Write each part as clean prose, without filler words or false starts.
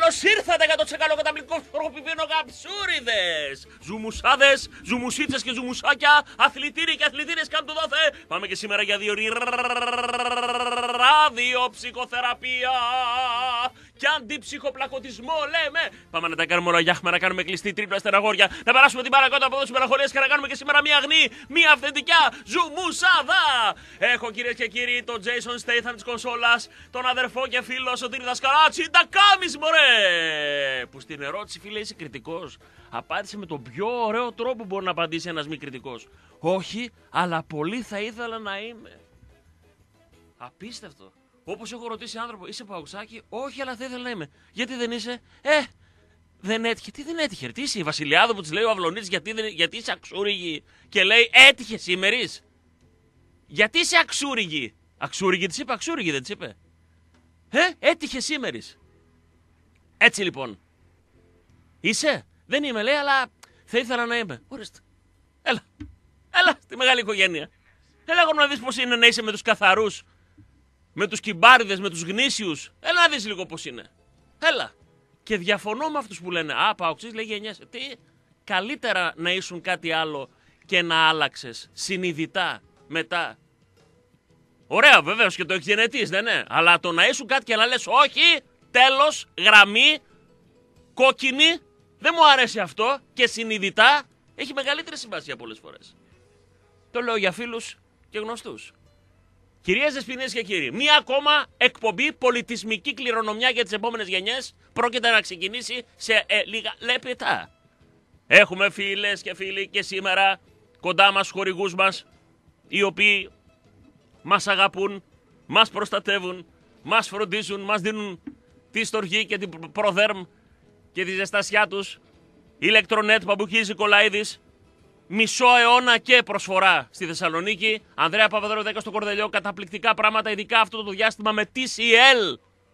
Καλώς ήρθατε για το τσεκαλό καταπληκτικό φοροπιπίνο καψούριδες! Ζουμουσάδες, ζουμουσίτσες και ζουμουσάκια, αθλητήροι και αθλητήρες κάτω δόθε! Πάμε και σήμερα για 2 ώρες ραδιοψυχοθεραπεία και αντιψυχοπλακωτισμό, λέμε! Πάμε να τα κάνουμε όλα γιάχμα, να κάνουμε κλειστή τρίπλα στεναγόρια, να περάσουμε την παρακότα από εδώ στις μελαγχολίες και να κάνουμε και σήμερα μια αγνή, μια αυθεντικά ζουμουσάδα! Έχω κυρίες και κύριοι τον Jason Statham της κονσόλας, τον αδερφό και φίλο Σωτήρη Δασκαλάτσι, τα κάμεις μωρέ! Που στην ερώτηση, φίλε, είσαι κριτικός? Απάντησε με τον πιο ωραίο τρόπο που μπορεί να απαντήσει ένας μη κριτικός. Όχι, αλλά πολύ θα ήθελα να είμαι. Απίστευτο. Όπως έχω ρωτήσει άνθρωπο, είσαι παουξάκι? Όχι, αλλά θα ήθελα να είμαι. Γιατί δεν είσαι? Δεν έτυχε. Τι δεν έτυχε? Τι είσαι, η Βασιλιάδο που της λέει ο Αυλονίτης γιατί είσαι αξούριγη? Και λέει έτυχε σήμερης. Γιατί είσαι αξούριγη? Αξούριγη της είπε, αξούριγη δεν της είπε? Έτυχε σήμερης. Έτσι λοιπόν. Είσαι? Δεν είμαι, λέει, αλλά θα ήθελα να είμαι. Ορίστε. Έλα στη μεγάλη οικογένεια. Έλα να δεις πώς είναι να είσαι με τους καθαρούς, με τους κυμπάριδες, με τους γνήσιους. Έλα να δεις λίγο πώς είναι. Έλα. Και διαφωνώ με αυτούς που λένε παοξής, λέει γενιάσαι. Τι? Καλύτερα να ήσουν κάτι άλλο και να άλλαξες συνειδητά μετά. Ωραία, βεβαίως και το έχεις γενετής, δεν είναι? Αλλά το να ήσουν κάτι και να λες όχι, τέλος, γραμμή, κόκκινη, δεν μου αρέσει αυτό και συνειδητά, έχει μεγαλύτερη σημασία πολλές φορές. Το λέω για φίλους και γνωστούς. Κυρίες, δεσποινίες και κύριοι, μία ακόμα εκπομπή πολιτισμική κληρονομιά για τις επόμενες γενιές πρόκειται να ξεκινήσει σε λίγα λεπτά. Έχουμε φίλες και φίλοι και σήμερα κοντά μας χορηγούς μας, οι οποίοι μας αγαπούν, μας προστατεύουν, μας φροντίζουν, μας δίνουν τη στοργή και την προδέρμ και τη ζεστασιά τους. Ηλεκτρονέτ Παμπουκής Νικολαίδης, μισό αιώνα και προσφορά στη Θεσσαλονίκη. Ανδρέα Παπαδρέου 10 στο Κορδελιό, καταπληκτικά πράγματα, ειδικά αυτό το διάστημα με TCL.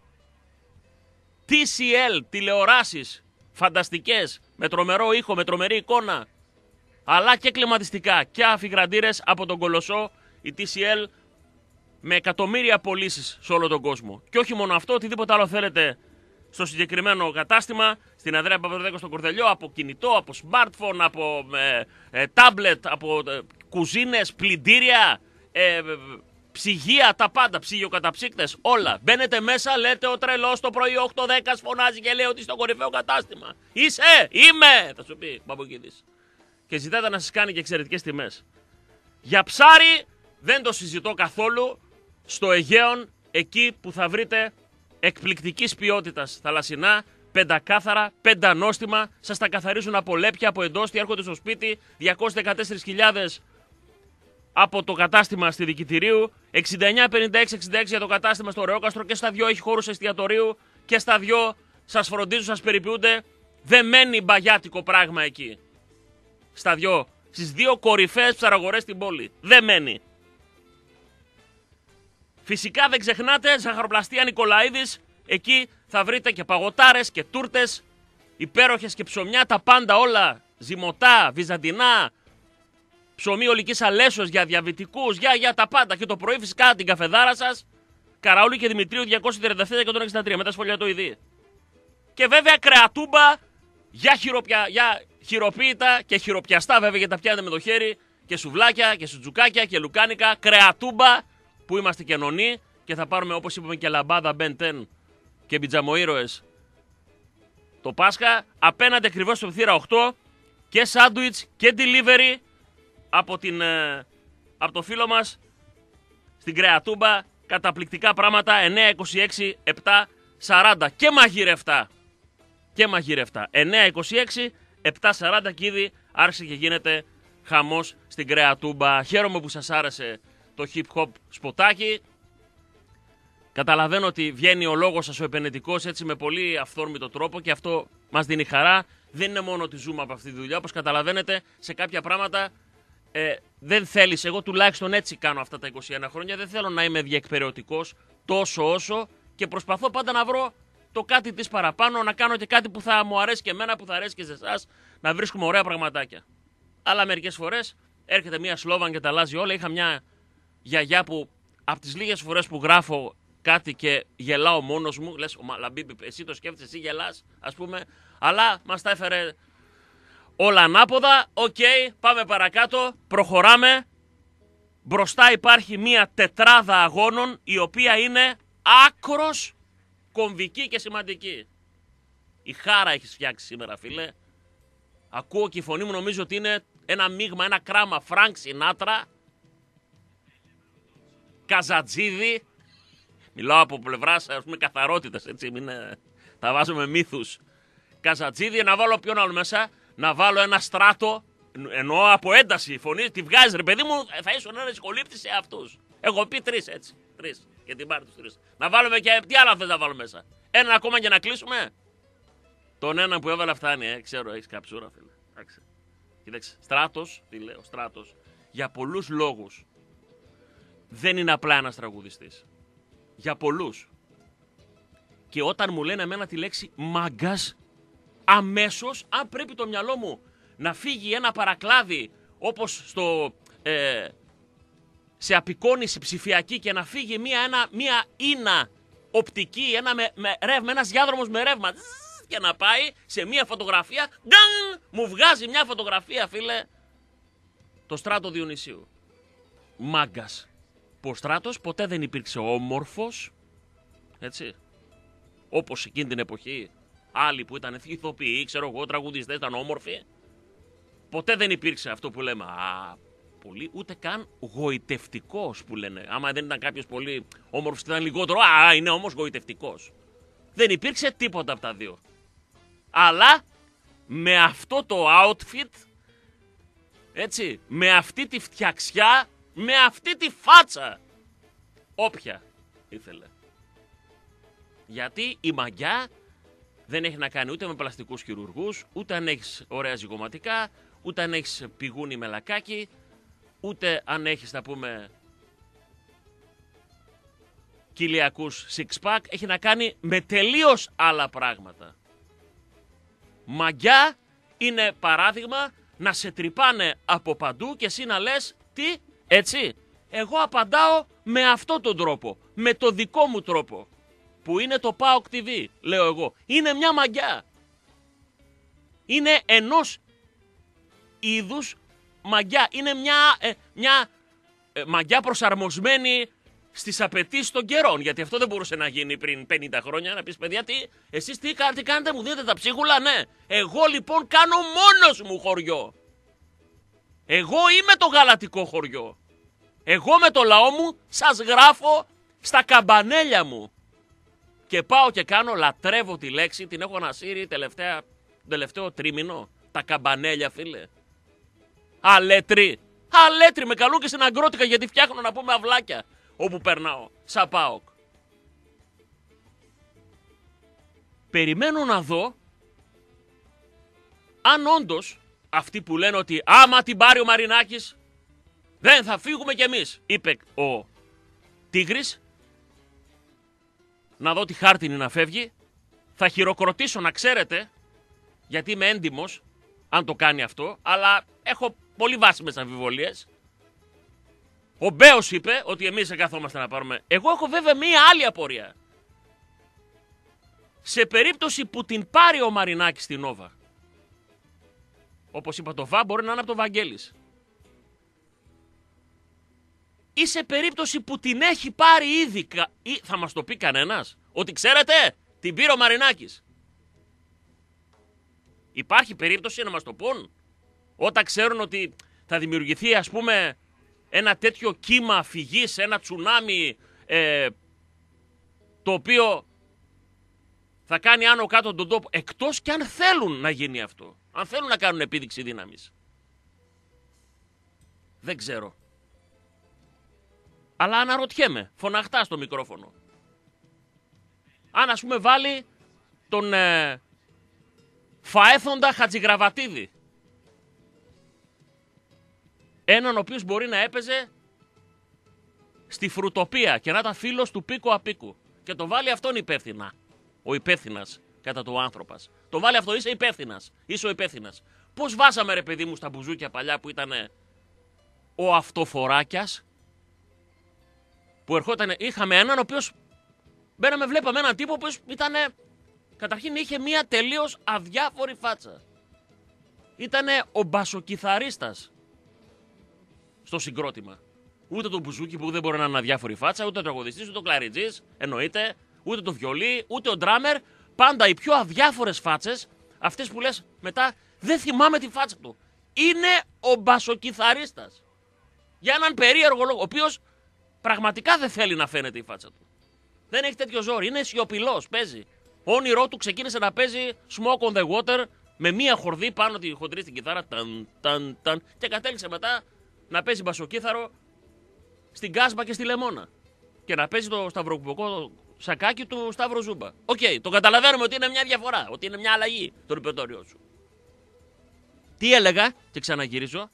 TCL, τηλεοράσεις φανταστικές, με τρομερό ήχο, με τρομερή εικόνα, αλλά και κλιματιστικά και αφιγραντήρες από τον Κολοσσό. Η TCL με εκατομμύρια πωλήσεις σε όλο τον κόσμο. Και όχι μόνο αυτό, οτιδήποτε άλλο θέλετε στο συγκεκριμένο κατάστημα, στην Ανδρέα Παπαδρέου στο Κορδελιό, από κινητό, από smartphone, από tablet, από κουζίνες, πλυντήρια, ψυγεία, τα πάντα, ψυγειοκαταψύκτες, όλα. Μπαίνετε μέσα, λέτε ο τρελός το πρωί 8-10 φωνάζει και λέει ότι στο κορυφαίο κατάστημα. Είσαι? Είμαι! Θα σου πει Μπαμποκίδης. Και ζητάτε να σας κάνει και εξαιρετικές τιμές. Για ψάρι δεν το συζητώ καθόλου. Στο Αιγαίον, εκεί που θα βρείτε εκπληκτικής ποιότητας θαλασσινά, πεντακάθαρα, πεντανόστιμα, σας τα καθαρίζουν από λέπια, από εντόστη, έρχονται στο σπίτι, 214.000 από το κατάστημα στη Δικητηρίου, 69-56-66 για το κατάστημα στο Ρεόκαστρο, και στα δυο έχει χώρους εστιατορίου και στα δυο σας φροντίζουν, σας περιποιούνται. Δεν μένει μπαγιάτικο πράγμα εκεί. Στα δυο, στις δύο κορυφαίες ψαραγορές στην πόλη. Δεν μένει. Φυσικά δεν ξεχνάτε, ζαχαροπλαστεία Νικολαίδης, εκεί θα βρείτε και παγωτάρες και τούρτες, υπέροχες και ψωμιά, τα πάντα όλα, ζυμωτά, βυζαντινά, ψωμί ολικής αλέσεως για διαβητικούς, για τα πάντα. Και το πρωί φυσικά την καφεδάρα σας, Καραούλη και Δημητρίου 237-163, με τα σχολεία το ειδή. Και βέβαια κρεατούμπα για χειροποίητα και χειροπιαστά, βέβαια, γιατί τα πιάνετε με το χέρι, και σουβλάκια και σουτζουκάκια και λουκάνικα, κρεατούμπα, που είμαστε και νονοί και θα πάρουμε, όπως είπαμε, και λαμπάδα Ben 10 και πιτζαμοΐρωες το Πάσχα. Απέναντι ακριβώς στο θύρα 8 και σάντουιτς και delivery από το φίλο μας στην Κρεατούμπα. Καταπληκτικά πράγματα. 926 740 και μαγειρευτά. Και μαγειρευτά. 926 740 και ήδη άρχισε και γίνεται χαμός στην Κρεατούμπα. Χαίρομαι που σας άρεσε το hip hop σποτάκι. Καταλαβαίνω ότι βγαίνει ο λόγος σας ο επενετικός έτσι με πολύ αυθόρμητο τρόπο και αυτό μας δίνει χαρά. Δεν είναι μόνο ότι ζούμε από αυτή τη δουλειά. Όπως καταλαβαίνετε, σε κάποια πράγματα δεν θέλεις. Εγώ τουλάχιστον έτσι κάνω αυτά τα 21 χρόνια. Δεν θέλω να είμαι διεκπεραιωτικός τόσο όσο και προσπαθώ πάντα να βρω το κάτι της παραπάνω, να κάνω και κάτι που θα μου αρέσει και εμένα, που θα αρέσει και σε εσάς, να βρίσκουμε ωραία πραγματάκια. Αλλά μερικές φορές έρχεται μια Σλόβαν και τα αλλάζει όλα. Είχα μια γιαγιά που από τις λίγες φορές που γράφω κάτι και γελάω μόνος μου, λες, Λαμπίμπη, εσύ το σκέφτεσαι, εσύ γελάς, ας πούμε, αλλά μας τα έφερε όλα ανάποδα. Οκ, πάμε παρακάτω, προχωράμε. Μπροστά υπάρχει μία τετράδα αγώνων, η οποία είναι άκρος κομβική και σημαντική. Η Χάρα έχεις φτιάξει σήμερα, φίλε. Ακούω και η φωνή μου, νομίζω ότι είναι ένα μείγμα, ένα κράμα Φρανκ Σινάτρα, Καζατζίδη. Μιλάω από πλευράς, ας πούμε, καθαρότητας, έτσι, τα βάζουμε μύθους. Καζατζίδη, να βάλω ποιον άλλο μέσα, να βάλω ένα Στράτο, εννοώ από ένταση η φωνή, τη βγάζει, ρε παιδί μου, θα ήσουν ένας κολύπτης σε αυτούς. Έχω πει 3, έτσι, 3, για την πάρει τους 3. Να βάλουμε και, τι άλλα θες να βάλω μέσα, ένα ακόμα για να κλείσουμε. Τον ένα που έβαλα φτάνει, ξέρω, έχεις καψούρα, φίλε. Κοίταξε, Στράτος, τι λέω, Στράτος, για πολλούς λόγους δεν είναι απλά ένας τραγουδιστής. Για πολλούς. Και όταν μου λένε εμένα τη λέξη μάγκας, αμέσως, αν πρέπει το μυαλό μου να φύγει ένα παρακλάδι όπως σε απεικόνιση ψηφιακή και να φύγει μία ίνα οπτική, ένας διάδρομος με ρεύμα και να πάει σε μία φωτογραφία, μου βγάζει μια φωτογραφία, φίλε, το Στράτο Διονυσίου. Μάγκας. Που ο Στράτος ποτέ δεν υπήρξε όμορφος, έτσι, όπως εκείνη την εποχή άλλοι που ήταν ηθοποιοί, ξέρω εγώ, τραγουδιστές, ήταν όμορφοι. Ποτέ δεν υπήρξε αυτό που λέμε, πολύ, ούτε καν γοητευτικός που λένε. Άμα δεν ήταν κάποιος πολύ όμορφος ήταν λιγότερο, είναι όμως γοητευτικός. Δεν υπήρξε τίποτα από τα δύο. Αλλά με αυτό το outfit, έτσι, με αυτή τη φτιαξιά, με αυτή τη φάτσα, όποια ήθελε. Γιατί η μαγιά δεν έχει να κάνει ούτε με πλαστικούς χειρουργούς, ούτε αν έχεις ωραία ζυγωματικά, ούτε αν έχεις πηγούνι με λακάκι, ούτε αν έχεις, να πούμε, κοιλιακούς six-pack, έχει να κάνει με τελείως άλλα πράγματα. Μαγιά είναι παράδειγμα να σε τρυπάνε από παντού και εσύ να λες, τι, έτσι, εγώ απαντάω με αυτόν τον τρόπο, με το δικό μου τρόπο, που είναι το PAOK TV, λέω εγώ. Είναι μια μαγιά. Είναι ενός είδους μαγιά. Είναι μια μαγιά προσαρμοσμένη στις απαιτήσεις των καιρών. Γιατί αυτό δεν μπορούσε να γίνει πριν 50 χρόνια. Να πεις, παιδιά, εσείς τι κάνετε, μου δίνετε τα ψίχουλα, ναι. Εγώ λοιπόν κάνω μόνος μου χωριό. Εγώ είμαι το γαλατικό χωριό. Εγώ με το λαό μου σας γράφω στα καμπανέλια μου. Και πάω και κάνω, λατρεύω τη λέξη, την έχω ανασύρει τελευταίο τρίμηνο. Τα καμπανέλια, φίλε. Αλέτρι. Αλέτρι, με καλούν και στην Αγκρότικα γιατί φτιάχνω, να πούμε, αυλάκια όπου περνάω. Σαν ΠΑΟΚ. Περιμένω να δω αν όντως αυτοί που λένε ότι άμα την πάρει ο Μαρινάκης δεν θα φύγουμε κι εμείς, είπε ο Τίγρης. Να δω τι χάρτινη να φεύγει. Θα χειροκροτήσω, να ξέρετε, γιατί είμαι έντιμος αν το κάνει αυτό, αλλά έχω πολύ βάσιμες αμφιβολίες. Ο Μπέος είπε ότι εμείς δεν καθόμαστε να πάρουμε. Εγώ έχω βέβαια μία άλλη απορία. Σε περίπτωση που την πάρει ο Μαρινάκης στην Νόβα, όπως είπα, το ΒΑ μπορεί να είναι από το Βαγγέλης, ή σε περίπτωση που την έχει πάρει ήδη, θα μας το πει κανένας, ότι ξέρετε, την πήρε ο Μαρινάκης. Υπάρχει περίπτωση να μας το πούν, όταν ξέρουν ότι θα δημιουργηθεί, ας πούμε, ένα τέτοιο κύμα φυγής, ένα τσουνάμι, το οποίο θα κάνει άνω κάτω τον τόπο, εκτός και αν θέλουν να γίνει αυτό, αν θέλουν να κάνουν επίδειξη δύναμης. Δεν ξέρω. Αλλά αναρωτιέμαι, φωναχτά στο μικρόφωνο. Αν, ας πούμε, βάλει τον Φαέθοντα Χατζηγραβατίδη, έναν ο οποίος μπορεί να έπαιζε στη Φρουτοπία και να ήταν φίλος του Πίκο Απίκου, και το βάλει αυτόν υπεύθυνα, ο υπεύθυνας κατά του άνθρωπος. Το βάλει αυτό, είσαι υπεύθυνας, είσαι ο υπεύθυνας. Πώς βάζαμε, ρε παιδί μου, στα μπουζούκια παλιά που ήταν ο Αυτοφοράκιας, που ερχόταν, είχαμε έναν ο οποίος Μπαίναμε, βλέπαμε έναν τύπο που ήτανε. Καταρχήν είχε μία τελείως αδιάφορη φάτσα. Ήτανε ο μπασοκιθαρίστας στο συγκρότημα. Ούτε το μπουζούκι που δεν μπορεί να είναι αδιάφορη φάτσα, ούτε ο τραγουδιστής, ούτε ο κλαριτζής, εννοείται, ούτε το βιολί, ούτε ο ντράμερ. Πάντα οι πιο αδιάφορες φάτσες, αυτές που λες μετά, δεν θυμάμαι τη φάτσα του. Είναι ο μπασοκιθαρίστας. Για έναν περίεργο λόγο, ο οποίος πραγματικά δεν θέλει να φαίνεται η φάτσα του. Δεν έχει τέτοιο ζόρι, είναι σιωπηλός, παίζει. Όνειρό του ξεκίνησε να παίζει Smoke on the Water με μία χορδή πάνω τη χοντρή στην κιθάρα, ταν, και κατέληξε μετά να παίζει μπασοκίθαρο στην Κάσμπα και στη Λεμόνα. Και να παίζει το σταυροκουμποκό σακάκι του Σταύρο Ζούμπα. Οκ, το καταλαβαίνουμε ότι είναι μια διαφορά, ότι είναι μια αλλαγή το ρεπερτόριό σου. Τι έλεγα, και ξαναγυρίζω,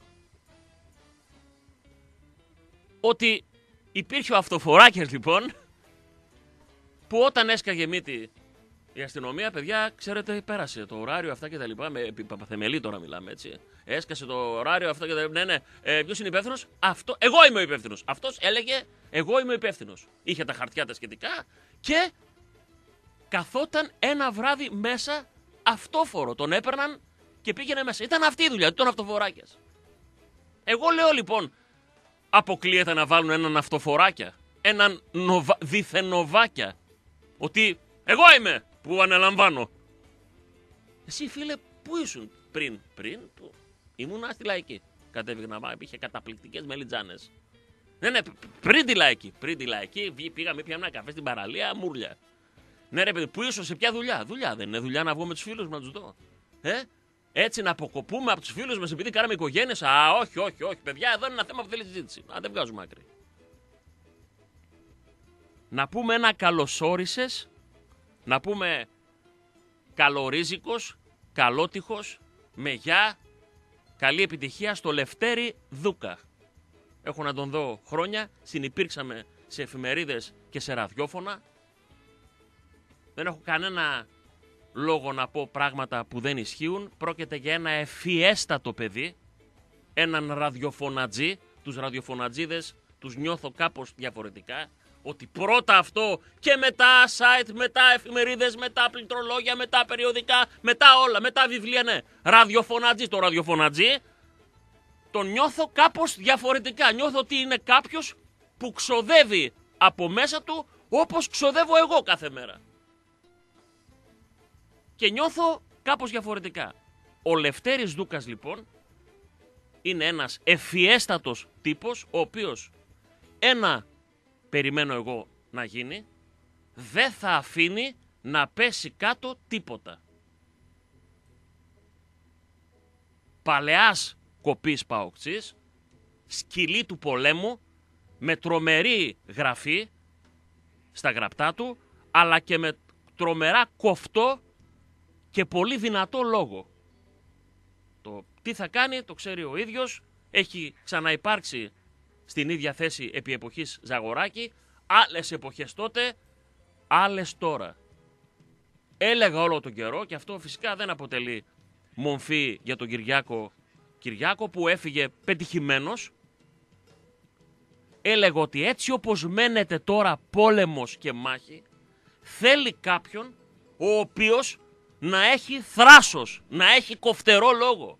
ότι υπήρχε ο Αυτοφοράκιας λοιπόν, που όταν έσκαγε μύτη η αστυνομία, παιδιά, ξέρετε, πέρασε το ωράριο αυτά και τα λοιπά. Με παπαθεμελή τώρα μιλάμε, έτσι. Έσκασε το ωράριο αυτά και τα λοιπά. Ναι. Ποιος είναι υπεύθυνος? Αυτό. Εγώ είμαι ο υπεύθυνος. Αυτός έλεγε, εγώ είμαι ο υπεύθυνος. Είχε τα χαρτιά τα σχετικά και καθόταν ένα βράδυ μέσα αυτόφορο. Τον έπαιρναν και πήγαινε μέσα. Ήταν αυτή η δουλειά, τον Αυτοφοράκιας. Εγώ λέω λοιπόν, αποκλείεται να βάλουν έναν Αυτοφοράκια, έναν διθενοβάκια, ότι εγώ είμαι που αναλαμβάνω. Εσύ φίλε, πού ήσουν πριν που ήμουν στη Λαϊκή. Κατέβηγνα, είχε καταπληκτικές μελιτζάνες. Ναι, πριν τη Λαϊκή, πήγαμε πια ένα καφέ στην παραλία, μουρλια. Ναι ρε παιδί, πού ήσουν, σε ποια δουλειά? Δουλειά δεν είναι δουλειά να βγω με τους φίλους να τους δω? Έτσι να αποκοπούμε από τους φίλους μας επειδή κάναμε οικογένειες? Όχι, παιδιά, εδώ είναι ένα θέμα που θέλει συζήτηση. Δεν βγάζουμε άκρη. Να πούμε ένα καλωσόρισες, να πούμε καλορίζικος, καλότυχος, με γεια, καλή επιτυχία στο Λευτέρη Δούκα. Έχω να τον δω χρόνια, συνυπήρξαμε σε εφημερίδες και σε ραδιόφωνα. Δεν έχω κανένα λόγο να πω πράγματα που δεν ισχύουν. Πρόκειται για ένα ευφιέστατο παιδί, έναν ραδιοφωνατζή. Τους ραδιοφωνατζίδες τους νιώθω κάπως διαφορετικά. Ότι πρώτα αυτό και μετά site, μετά εφημερίδες, μετά πληκτρολόγια, μετά περιοδικά, μετά όλα, μετά βιβλία, ναι. Ραδιοφωνατζή, το ραδιοφωνατζή τον νιώθω κάπως διαφορετικά. Νιώθω ότι είναι κάποιος που ξοδεύει από μέσα του όπως ξοδεύω εγώ κάθε μέρα. Και νιώθω κάπως διαφορετικά. Ο Λευτέρης Δούκας λοιπόν είναι ένας ευφιέστατος τύπος, ο οποίος περιμένω εγώ να γίνει, δεν θα αφήνει να πέσει κάτω τίποτα. Παλαιάς κοπής παοκτσής, σκυλί του πολέμου, με τρομερή γραφή στα γραπτά του, αλλά και με τρομερά κοφτό και πολύ δυνατό λόγο. Το τι θα κάνει το ξέρει ο ίδιος, έχει ξαναυπάρξει στην ίδια θέση επί εποχής Ζαγοράκη, άλλες εποχές τότε, άλλες τώρα. Έλεγα όλο τον καιρό, και αυτό φυσικά δεν αποτελεί μομφή για τον Κυριάκο που έφυγε πετυχημένος. Έλεγα ότι έτσι όπως μένεται τώρα πόλεμος και μάχη, θέλει κάποιον ο οποίος να έχει θράσος, να έχει κοφτερό λόγο,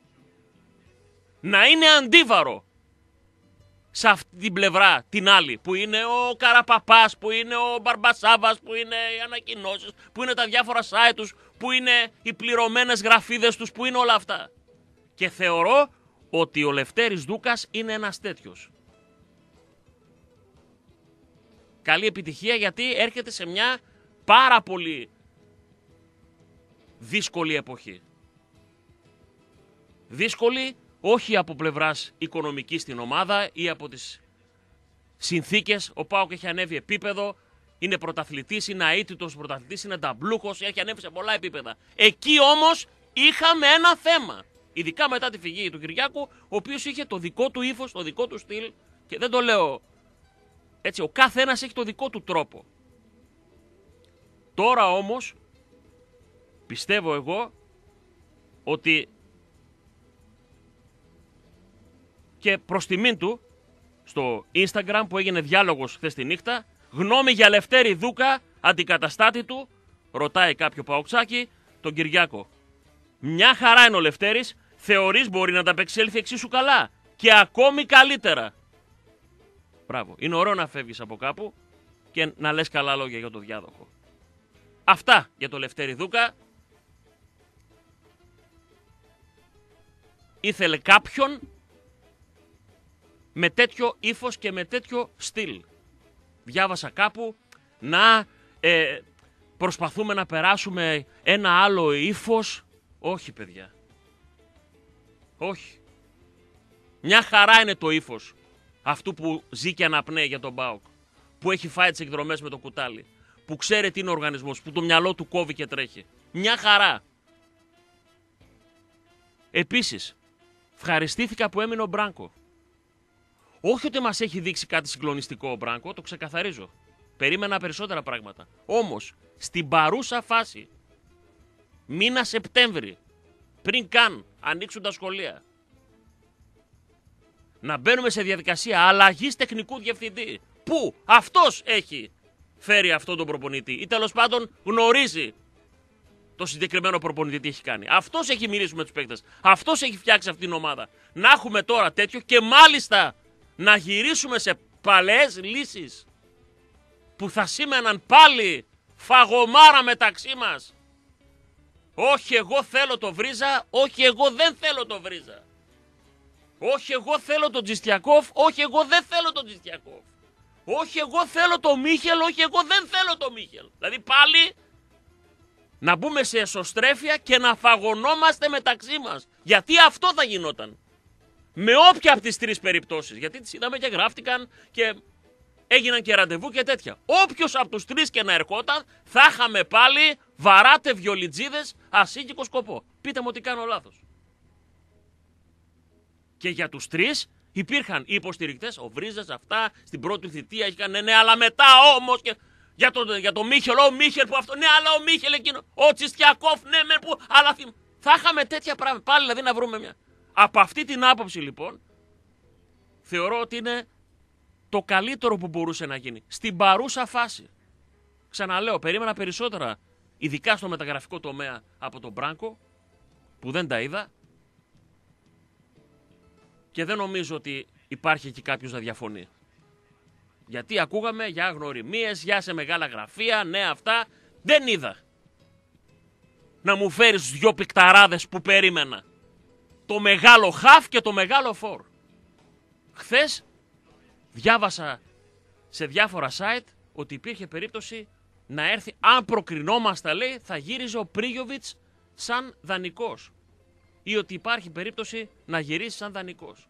να είναι αντίβαρο σε αυτή την πλευρά την άλλη, που είναι ο Καραπαπάς, που είναι ο Μπαρμπασάβας, που είναι οι ανακοινώσεις, που είναι τα διάφορα site τους, που είναι οι πληρωμένες γραφίδες τους, που είναι όλα αυτά. Και θεωρώ ότι ο Λευτέρης Δούκας είναι ένας τέτοιος. Καλή επιτυχία, γιατί έρχεται σε μια πάρα πολύ δύσκολη εποχή. Δύσκολη όχι από πλευράς οικονομικής στην ομάδα ή από τις συνθήκες. Ο ΠΑΟΚ έχει ανέβει επίπεδο, είναι πρωταθλητής, είναι αίτητος πρωταθλητής, είναι ταμπλούχος, έχει ανέβει σε πολλά επίπεδα. Εκεί όμως είχαμε ένα θέμα. Ειδικά μετά τη φυγή του Κυριάκου, ο οποίος είχε το δικό του ύφος, το δικό του στυλ, και δεν το λέω έτσι, ο κάθε ένας έχει το δικό του τρόπο. Τώρα όμως πιστεύω εγώ ότι και προς τιμήν του στο Instagram που έγινε διάλογος χθες τη νύχτα, γνώμη για Λευτέρη Δούκα αντικαταστάτη του, ρωτάει κάποιο παοξάκι, τον Κυριάκο. Μια χαρά είναι ο Λευτέρης, θεωρείς μπορεί να ανταπεξέλθει εξίσου καλά και ακόμη καλύτερα. Μπράβο, είναι ωραίο να φεύγεις από κάπου και να λες καλά λόγια για το διάδοχο. Αυτά για το Λευτέρη Δούκα. Ήθελε κάποιον με τέτοιο ύφος και με τέτοιο στυλ. Διάβασα κάπου να προσπαθούμε να περάσουμε ένα άλλο ύφος. Όχι, παιδιά. Όχι. Μια χαρά είναι το ύφος αυτού που ζει και αναπνέει για τον ΠΑΟΚ. Που έχει φάει τις εκδρομές με το κουτάλι. Που ξέρει τι είναι ο οργανισμός. Που το μυαλό του κόβει και τρέχει. Μια χαρά. Επίσης, ευχαριστήθηκα που έμεινε ο Μπράνκο. Όχι ότι μας έχει δείξει κάτι συγκλονιστικό ο Μπράνκο, το ξεκαθαρίζω. Περίμενα περισσότερα πράγματα. Όμως, στην παρούσα φάση, μήνα Σεπτέμβρη, πριν καν ανοίξουν τα σχολεία, να μπαίνουμε σε διαδικασία αλλαγής τεχνικού διευθυντή, που αυτός έχει φέρει αυτόν τον προπονητή ή τέλος πάντων γνωρίζει το συγκεκριμένο προπονητή τι έχει κάνει. Αυτός έχει μιλήσει με τους παίκτες. Αυτός έχει φτιάξει αυτήν την ομάδα. Να έχουμε τώρα τέτοιο και μάλιστα να γυρίσουμε σε παλαιές λύσεις που θα σήμαιναν πάλι φαγωμάρα μεταξύ μας. Όχι εγώ θέλω το Βρίζα, όχι εγώ δεν θέλω το Βρίζα. Όχι εγώ θέλω τον Τζιστιακόφ, όχι εγώ δεν θέλω τον Τζιστιακόφ. Όχι εγώ θέλω το Μίχελ, όχι εγώ δεν θέλω το Μίχελ. Δηλαδή πάλι να μπούμε σε εσωστρέφεια και να φαγωνόμαστε μεταξύ μας. Γιατί αυτό θα γινόταν. Με όποια από τις τρεις περιπτώσεις. Γιατί τις είδαμε και γράφτηκαν και έγιναν και ραντεβού και τέτοια. Όποιος από τους τρεις και να ερχόταν, θα είχαμε πάλι βαράτε βιολιτζίδες, ασύγκικο σκοπό. Πείτε μου ότι κάνω λάθος. Και για τους τρεις υπήρχαν οι υποστηρικτές, ο Βρίζας, αυτά, στην πρώτη θητεία είχε κάνει, ναι, αλλά μετά όμως και για το Μίχελ, ο Μίχελ που αυτό, ναι, αλλά ο Μίχελ εκείνο, ο Τσιστιακόφ, ναι, με που, αλλά θα είχαμε τέτοια πράγματα, πάλι δηλαδή να βρούμε μια. Από αυτή την άποψη λοιπόν, θεωρώ ότι είναι το καλύτερο που μπορούσε να γίνει. Στην παρούσα φάση. Ξαναλέω, περίμενα περισσότερα, ειδικά στο μεταγραφικό τομέα από τον Μπράνκο, που δεν τα είδα. Και δεν νομίζω ότι υπάρχει εκεί κάποιος να διαφωνεί. Γιατί ακούγαμε για γνωριμίες, για σε μεγάλα γραφεία, ναι αυτά. Δεν είδα να μου φέρεις δυο πικταράδες που περίμενα. Το μεγάλο χαφ και το μεγάλο φορ. Χθες διάβασα σε διάφορα site ότι υπήρχε περίπτωση να έρθει, αν προκρινόμαστε λέει, θα γύριζε ο Πρίγιοβιτς σαν δανεικός. Ή ότι υπάρχει περίπτωση να γυρίσει σαν δανεικός.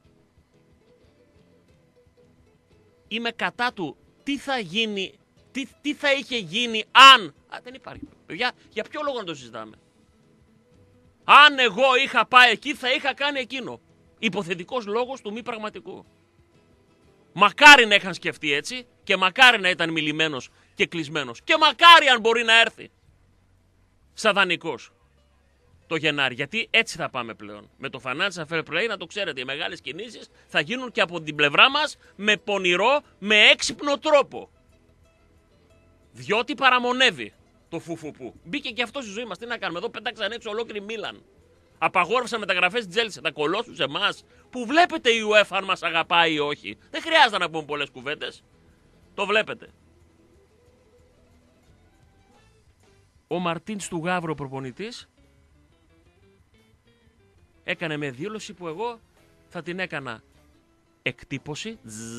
Είμαι κατά του. Τι θα γίνει, τι θα είχε γίνει αν... δεν υπάρχει. Παιδιά, για ποιο λόγο να το συζητάμε. Αν εγώ είχα πάει εκεί θα είχα κάνει εκείνο. Υποθετικός λόγος του μη πραγματικού. Μακάρι να είχαν σκεφτεί έτσι και μακάρι να ήταν μιλημένος και κλεισμένος. Και μακάρι αν μπορεί να έρθει σαν δανεικός το Γενάρη. Γιατί έτσι θα πάμε πλέον. Με το Financial Fair Play, να το ξέρετε, οι μεγάλες κινήσεις θα γίνουν και από την πλευρά μας με πονηρό, με έξυπνο τρόπο. Διότι παραμονεύει το φουφουπού. Μπήκε και αυτό στη ζωή μας. Τι να κάνουμε εδώ, πέταξαν έξω ολόκληρη Μίλαν. Απαγόρευσαν μεταγραφές της Τζέλσι. Θα κολώσουν σε εμάς. Που βλέπετε η UEFA αν μας αγαπάει ή όχι. Δεν χρειάζεται να πούμε πολλές κουβέντες. Το βλέπετε. Ο Μαρτίνς του Γαύρο προπονητής έκανε με δήλωση που εγώ θα την έκανα εκτύπωση.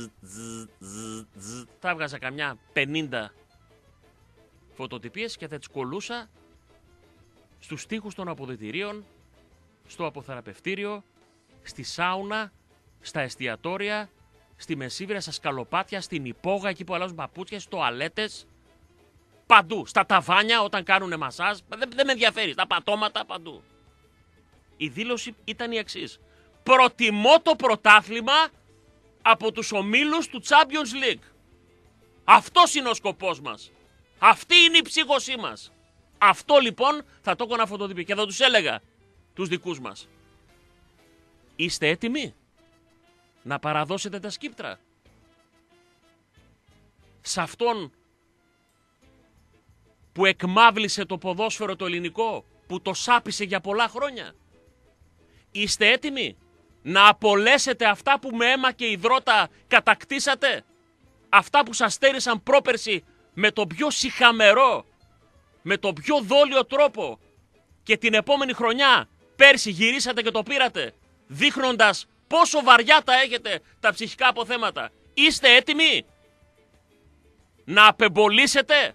Θα έβγαζα καμιά 50 φωτοτυπίες και θα τις κολούσα στους τοίχους των αποδυτηρίων, στο αποθεραπευτήριο, στη σάουνα, στα εστιατόρια, στη μεσίβρια, στα σκαλοπάτια, στην υπόγα, εκεί που αλλάζουν παπούτσια, στις τοαλέτες, παντού, στα ταβάνια όταν κάνουν μασάζ, δεν με ενδιαφέρει, στα πατώματα, παντού. Η δήλωση ήταν η εξής. Προτιμώ το πρωτάθλημα από τους ομίλους του Champions League. Αυτός είναι ο σκοπός μας. Αυτή είναι η ψύχωσή μας. Αυτό λοιπόν θα το έκανα φωτοτυπία και θα τους έλεγα τους δικούς μας. Είστε έτοιμοι να παραδώσετε τα σκύπτρα σε αυτόν που εκμάβλησε το ποδόσφαιρο το ελληνικό, που το σάπισε για πολλά χρόνια? Είστε έτοιμοι να απολέσετε αυτά που με αίμα και υδρότα κατακτήσατε? Αυτά που σας στέρισαν πρόπερση με το πιο σιχαμερό, με το πιο δόλιο τρόπο, και την επόμενη χρονιά, πέρσι, γυρίσατε και το πήρατε, δείχνοντας πόσο βαριά τα έχετε τα ψυχικά αποθέματα. Είστε έτοιμοι να απεμπολίσετε,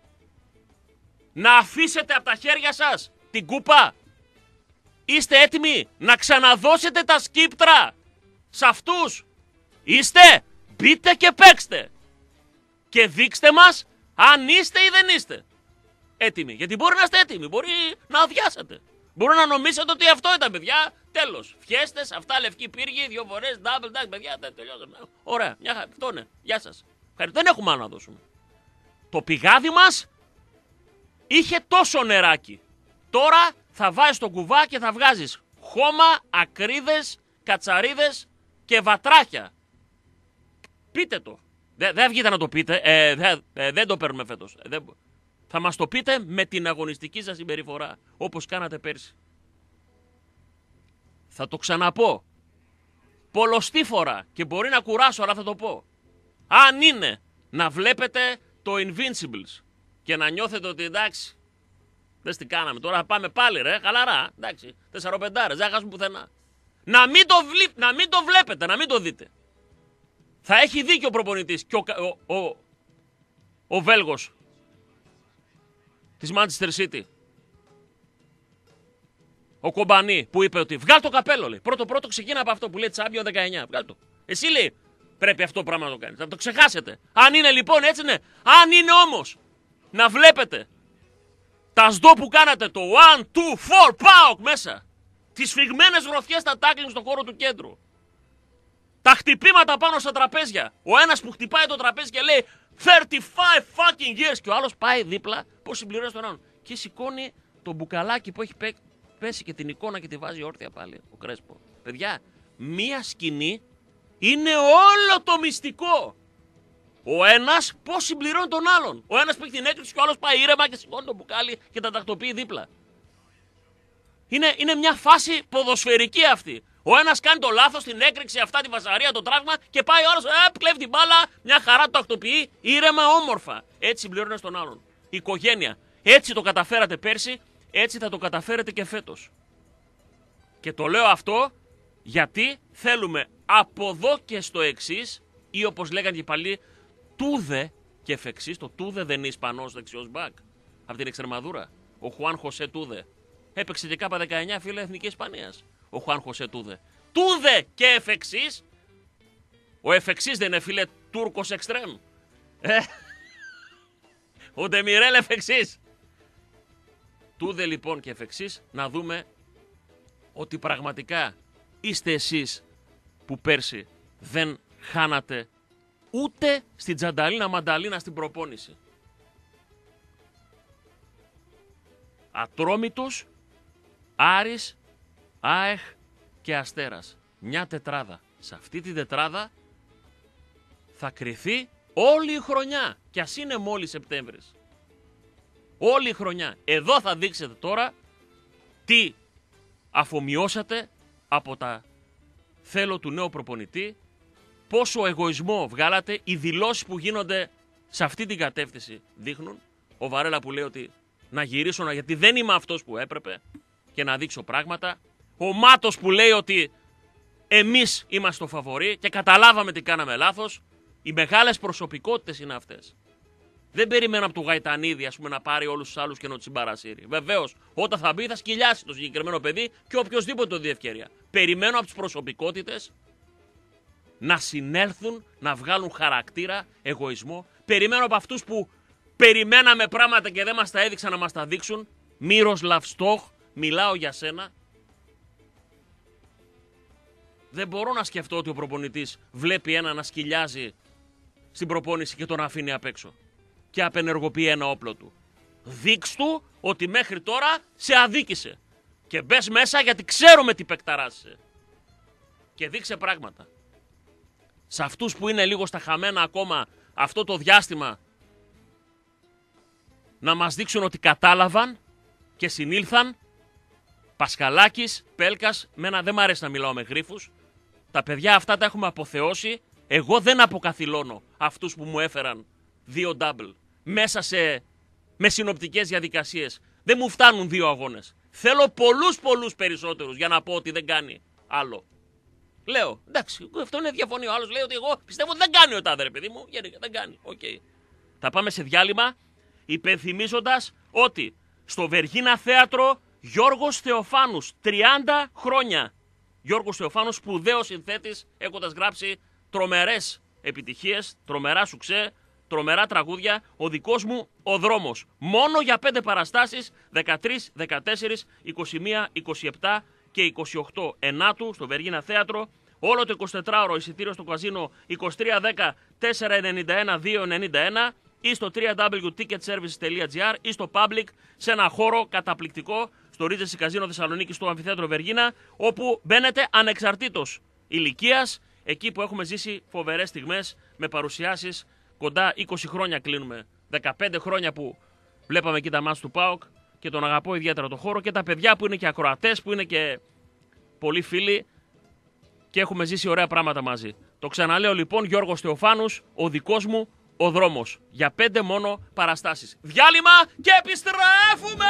να αφήσετε από τα χέρια σας την κούπα? Είστε έτοιμοι να ξαναδώσετε τα σκύπτρα σε αυτούς? Είστε? Μπείτε και παίξτε και δείξτε μας αν είστε ή δεν είστε έτοιμοι. Γιατί μπορεί να είστε έτοιμοι, μπορεί να αδειάσετε, μπορεί να νομίσετε ότι αυτό ήταν, παιδιά, τέλος. Φιέστες, αυτά, λευκή πύργη, 2 φορές, double, εντάξει, παιδιά, τελειώσαμε. Ωραία, μια χαρά, αυτό είναι, γεια σας. Δεν έχουμε άλλο να δώσουμε. Το πηγάδι μας είχε τόσο νεράκι. Τώρα θα βάζεις το κουβά και θα βγάζεις χώμα, ακρίδες, κατσαρίδες και βατράχια. Πείτε το. Δεν βγείτε να το πείτε. Δεν το παίρνουμε φέτος. Θα μας το πείτε με την αγωνιστική σας συμπεριφορά, όπως κάνατε πέρσι. Θα το ξαναπώ πολλοστή φορά και μπορεί να κουράσω, αλλά θα το πω. Αν είναι να βλέπετε το Invincibles και να νιώθετε ότι εντάξει, δες τι κάναμε, τώρα θα πάμε πάλι ρε, χαλαρά, εντάξει, 4-5, δεν θα χάσουμε πουθενά. Να μην το βλέπετε, να μην το δείτε. Θα έχει δίκιο ο προπονητής και ο Βέλγος της Manchester City, ο Κομπανί, που είπε ότι βγάλ το καπέλο, λέει. Πρώτο ξεκίνα από αυτό που λέει Champions 19. Βγάλ το. Εσύ, λέει, πρέπει αυτό το πράγμα να το κάνεις. Θα το ξεχάσετε. Αν είναι λοιπόν, έτσι είναι. Αν είναι όμως να βλέπετε τα σδό που κάνατε, το 1, 2, 4, πάω μέσα. Τις σφιγμένες γροθιές στα τάκλινγκ στον χώρο του κέντρου. Τα χτυπήματα πάνω στα τραπέζια. Ο ένας που χτυπάει το τραπέζι και λέει 35 fucking years. Και ο άλλος πάει δίπλα, πώς συμπληρώνει τον άλλον. Και σηκώνει το μπουκαλάκι που έχει πέσει και την εικόνα και τη βάζει όρθια πάλι ο Κρέσπο. Παιδιά, μία σκηνή είναι όλο το μυστικό. Ο ένας πώς συμπληρώνει τον άλλον. Ο ένας που έχει την έκρηξη και ο άλλος πάει ήρεμα και σηκώνει το μπουκάλι και τα τακτοποιεί δίπλα. Είναι μια φάση ποδοσφαιρική αυτή. Ο ένας κάνει το λάθος, την έκρηξη, αυτά τη βασαρία, το τραύμα και πάει ο άλλος, κλέβει την μπάλα, μια χαρά το τακτοποιεί, ήρεμα, όμορφα. Έτσι συμπληρώνει τον άλλον. Η οικογένεια. Έτσι το καταφέρατε πέρσι, έτσι θα το καταφέρετε και φέτος. Και το λέω αυτό γιατί θέλουμε από εδώ και στο εξής, ή όπως λέγανε και πάλι, τούδε και εφ' εξής, το τούδε δεν είναι Ισπανός δεξιός μπακ, από την Εξτρεμαδούρα, ο Χουάν Χωσέ Τούδε. Έπαιξε και κάπα 19 φίλε Εθνική Ισπανίας, ο Χουάν Χωσέ Τούδε. Τούδε και εφ' εξής, ο εφ' εξής δεν είναι φίλε Τούρκος εξτρέμ. Ο Ντεμιρέλ εφ' εξής. Τούδε λοιπόν και εφ' εξής, να δούμε ότι πραγματικά είστε εσείς που πέρσι δεν χάνατε ούτε στην Τζανταλίνα Μανταλίνα στην προπόνηση. Ατρόμητος, Άρης, ΑΕΧ και Αστέρας. Μια τετράδα. Σε αυτή τη τετράδα θα κριθεί όλη η χρονιά. Κι ας είναι μόλις Σεπτέμβρης. Όλη η χρονιά. Εδώ θα δείξετε τώρα τι αφομοιώσατε από τα θέλω του νέου προπονητή, πόσο εγωισμό βγάλατε, οι δηλώσεις που γίνονται σε αυτή την κατεύθυνση δείχνουν. Ο Βαρέλα που λέει ότι να γυρίσω γιατί δεν είμαι αυτός που έπρεπε και να δείξω πράγματα. Ο Μάτος που λέει ότι εμείς είμαστε το φαβορί και καταλάβαμε τι κάναμε λάθος. Οι μεγάλες προσωπικότητες είναι αυτές. Δεν περιμένω από τον Γαϊτανίδη, ας πούμε, να πάρει όλους τους άλλους και να τους συμπαρασύρει. Βεβαίως, όταν θα μπει θα σκυλιάσει το συγκεκριμένο παιδί και οποιοδήποτε το δει ευκαιρία. Περιμένω από τις προσωπικότητες να συνέλθουν, να βγάλουν χαρακτήρα, εγωισμό. Περιμένω από αυτούς που περιμέναμε πράγματα και δεν μας τα έδειξαν να μας τα δείξουν. Μύροσλαβ Στόχ, μιλάω για σένα. Δεν μπορώ να σκεφτώ ότι ο προπονητής βλέπει ένα να σκυλιάζει στην προπόνηση και τον αφήνει απ' έξω και απενεργοποιεί ένα όπλο του. Δείξ' του ότι μέχρι τώρα σε αδίκησε και μπες μέσα γιατί ξέρουμε τι παικταράς είσαι. Και δείξε πράγματα. Σε αυτούς που είναι λίγο στα χαμένα ακόμα αυτό το διάστημα να μας δείξουν ότι κατάλαβαν και συνήλθαν. Πασχαλάκης, Πέλκας, δεν μ' αρέσει να μιλάω με γρίφους. Τα παιδιά αυτά τα έχουμε αποθεώσει. Εγώ δεν αποκαθιλώνω αυτούς που μου έφεραν 2 double μέσα με συνοπτικές διαδικασίες. Δεν μου φτάνουν 2 αγώνες. Θέλω πολλούς περισσότερους για να πω ότι δεν κάνει άλλο. Λέω, εντάξει, αυτό είναι διαφωνία. Ο άλλος λέει ότι εγώ πιστεύω ότι δεν κάνει ο τάδε, ρε παιδί μου. Γενικά δεν κάνει. Okay. Θα πάμε σε διάλειμμα υπενθυμίζοντας ότι στο Βεργίνα Θέατρο Γιώργος Θεοφάνους, 30 χρόνια. Γιώργος Θεοφάνους, σπουδαίος συνθέτης, έχοντας γράψει τρομερές επιτυχίες, τρομερά σουξέ, τρομερά τραγούδια. Ο δικός μου ο δρόμος. Μόνο για 5 παραστάσεις, 13, 14, 21, 27 και 28 Ενάτου στο Βεργίνα Θέατρο. Όλο το 24ωρο εισιτήριο στο καζίνο 2310 491 291 ή στο www.ticketservices.gr ή στο public σε ένα χώρο καταπληκτικό στο Regency Καζίνο Θεσσαλονίκη στο Αμφιθέατρο Βεργίνα, όπου μπαίνετε ανεξαρτήτως ηλικίας, εκεί που έχουμε ζήσει φοβερές στιγμές με παρουσιάσεις. Κοντά 20 χρόνια κλείνουμε, 15 χρόνια που βλέπαμε εκεί τα μάτς του ΠΑΟΚ και τον αγαπώ ιδιαίτερα το χώρο και τα παιδιά που είναι και ακροατές, που είναι και πολλοί φίλοι και έχουμε ζήσει ωραία πράγματα μαζί. Το ξαναλέω λοιπόν, Γιώργος Θεοφάνους, ο δικός μου ο δρόμος. Για 5 μόνο παραστάσεις. Διάλειμμα και επιστρέφουμε!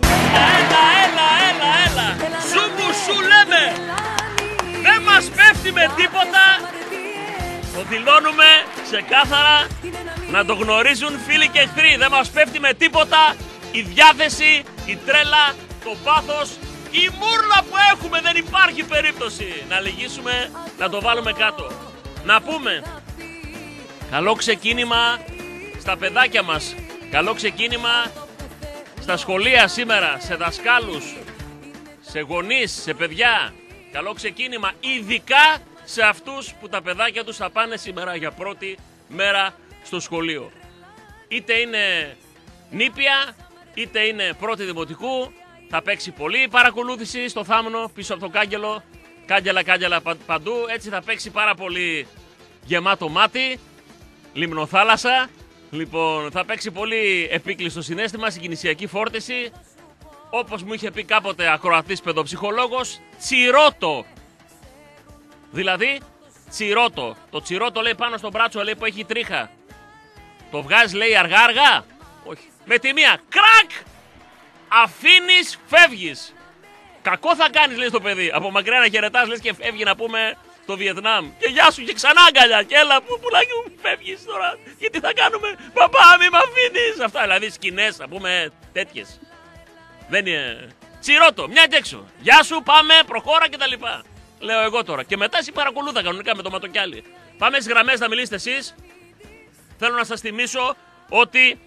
Έλα! Σου μου σου λέμε! Δεν μας πέφτει με τίποτα! Το δηλώνουμε ξεκάθαρα, να το γνωρίζουν φίλοι και εχθροί. Δεν μας πέφτει με τίποτα η διάθεση, η τρέλα, το πάθος, η μούρλα που έχουμε. Δεν υπάρχει περίπτωση να λυγίσουμε, να το βάλουμε κάτω. Να πούμε καλό ξεκίνημα στα παιδάκια μας, καλό ξεκίνημα στα σχολεία σήμερα, σε δασκάλους, σε γονείς, σε παιδιά. Καλό ξεκίνημα ειδικά σε αυτούς που τα παιδάκια τους θα πάνε σήμερα για πρώτη μέρα στο σχολείο. Είτε είναι νήπια, είτε είναι πρώτη δημοτικού, θα παίξει πολύ παρακολούθηση στο Θάμνο, πίσω από το κάγκελο, κάγκελα παντού, έτσι θα παίξει πάρα πολύ γεμάτο μάτι, λιμνοθάλασσα. Λοιπόν, θα παίξει πολύ επίκλειστο συναίσθημα, συγκινησιακή φόρτιση, όπως μου είχε πει κάποτε ακροατής παιδοψυχολόγος, τσιρότο. Δηλαδή, τσιρότο. Το τσιρότο λέει πάνω στο μπράτσο, λέει που έχει τρίχα. Το βγάζει, λέει αργά. Όχι. Με τη μία, κρακ! Αφήνεις, φεύγεις. Κακό θα κάνεις, λέει στο παιδί. Από μακριά να χαιρετάς, λες και φεύγει να πούμε στο Βιετνάμ. Και γεια σου και ξανά αγκαλιά. Και έλα, πουλάκι μου, φεύγεις τώρα. Γιατί θα κάνουμε, παπά, μη μ' αφήνεις. Αυτά δηλαδή σκηνές, θα πούμε τέτοιες. Δεν είναι. Τσιρότο, μια και έξω. Γεια σου, πάμε, προχώρα κτλ. Λέω εγώ τώρα. Και μετά εσύ παρακολούθα κανονικά με το ματοκιάλι. Πάμε στις γραμμές να μιλήσετε εσείς. Θέλω να σας θυμίσω ότι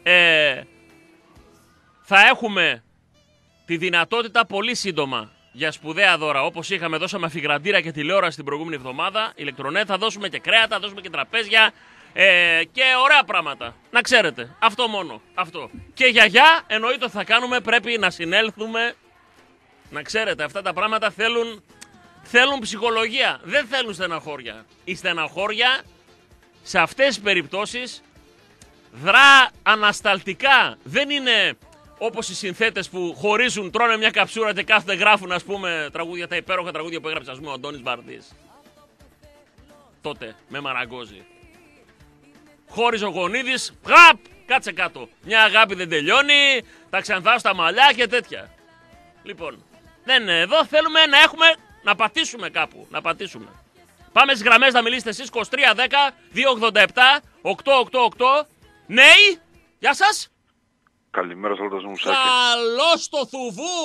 θα έχουμε τη δυνατότητα πολύ σύντομα για σπουδαία δώρα. Όπως δώσαμε αφιγραντήρα και τηλεόραση την προηγούμενη εβδομάδα. Ηλεκτρονέτ, θα δώσουμε και κρέατα, θα δώσουμε και τραπέζια και ωραία πράγματα. Να ξέρετε. Αυτό μόνο. Αυτό. Και γιαγιά εννοείται θα κάνουμε. Πρέπει να συνέλθουμε. Να ξέρετε, αυτά τα πράγματα θέλουν ψυχολογία, δεν θέλουν στεναχώρια. Η στεναχώρια σε αυτές τις περιπτώσεις δρά ανασταλτικά. Δεν είναι όπως οι συνθέτες που χωρίζουν, τρώνε μια καψούρα και κάθονται γράφουν, ας πούμε, τραγούδια, τα υπέροχα τραγούδια που έγραψε, ας πούμε, ο Αντώνης Βαρδής. Τότε, με Μαραγκόζη. Χώριζε ο Γονίδης, κάτσε κάτω. Μια αγάπη δεν τελειώνει, τα ξανθάω στα μαλλιά και τέτοια. Λοιπόν, εδώ θέλουμε να πατήσουμε κάπου, να πατήσουμε. Πάμε στις γραμμές να μιλήσετε εσείς, 2310 287 888. Νέοι, γεια σας. Καλημέρα, Σαλτάς Μουσάκη. Καλώς το θουβού.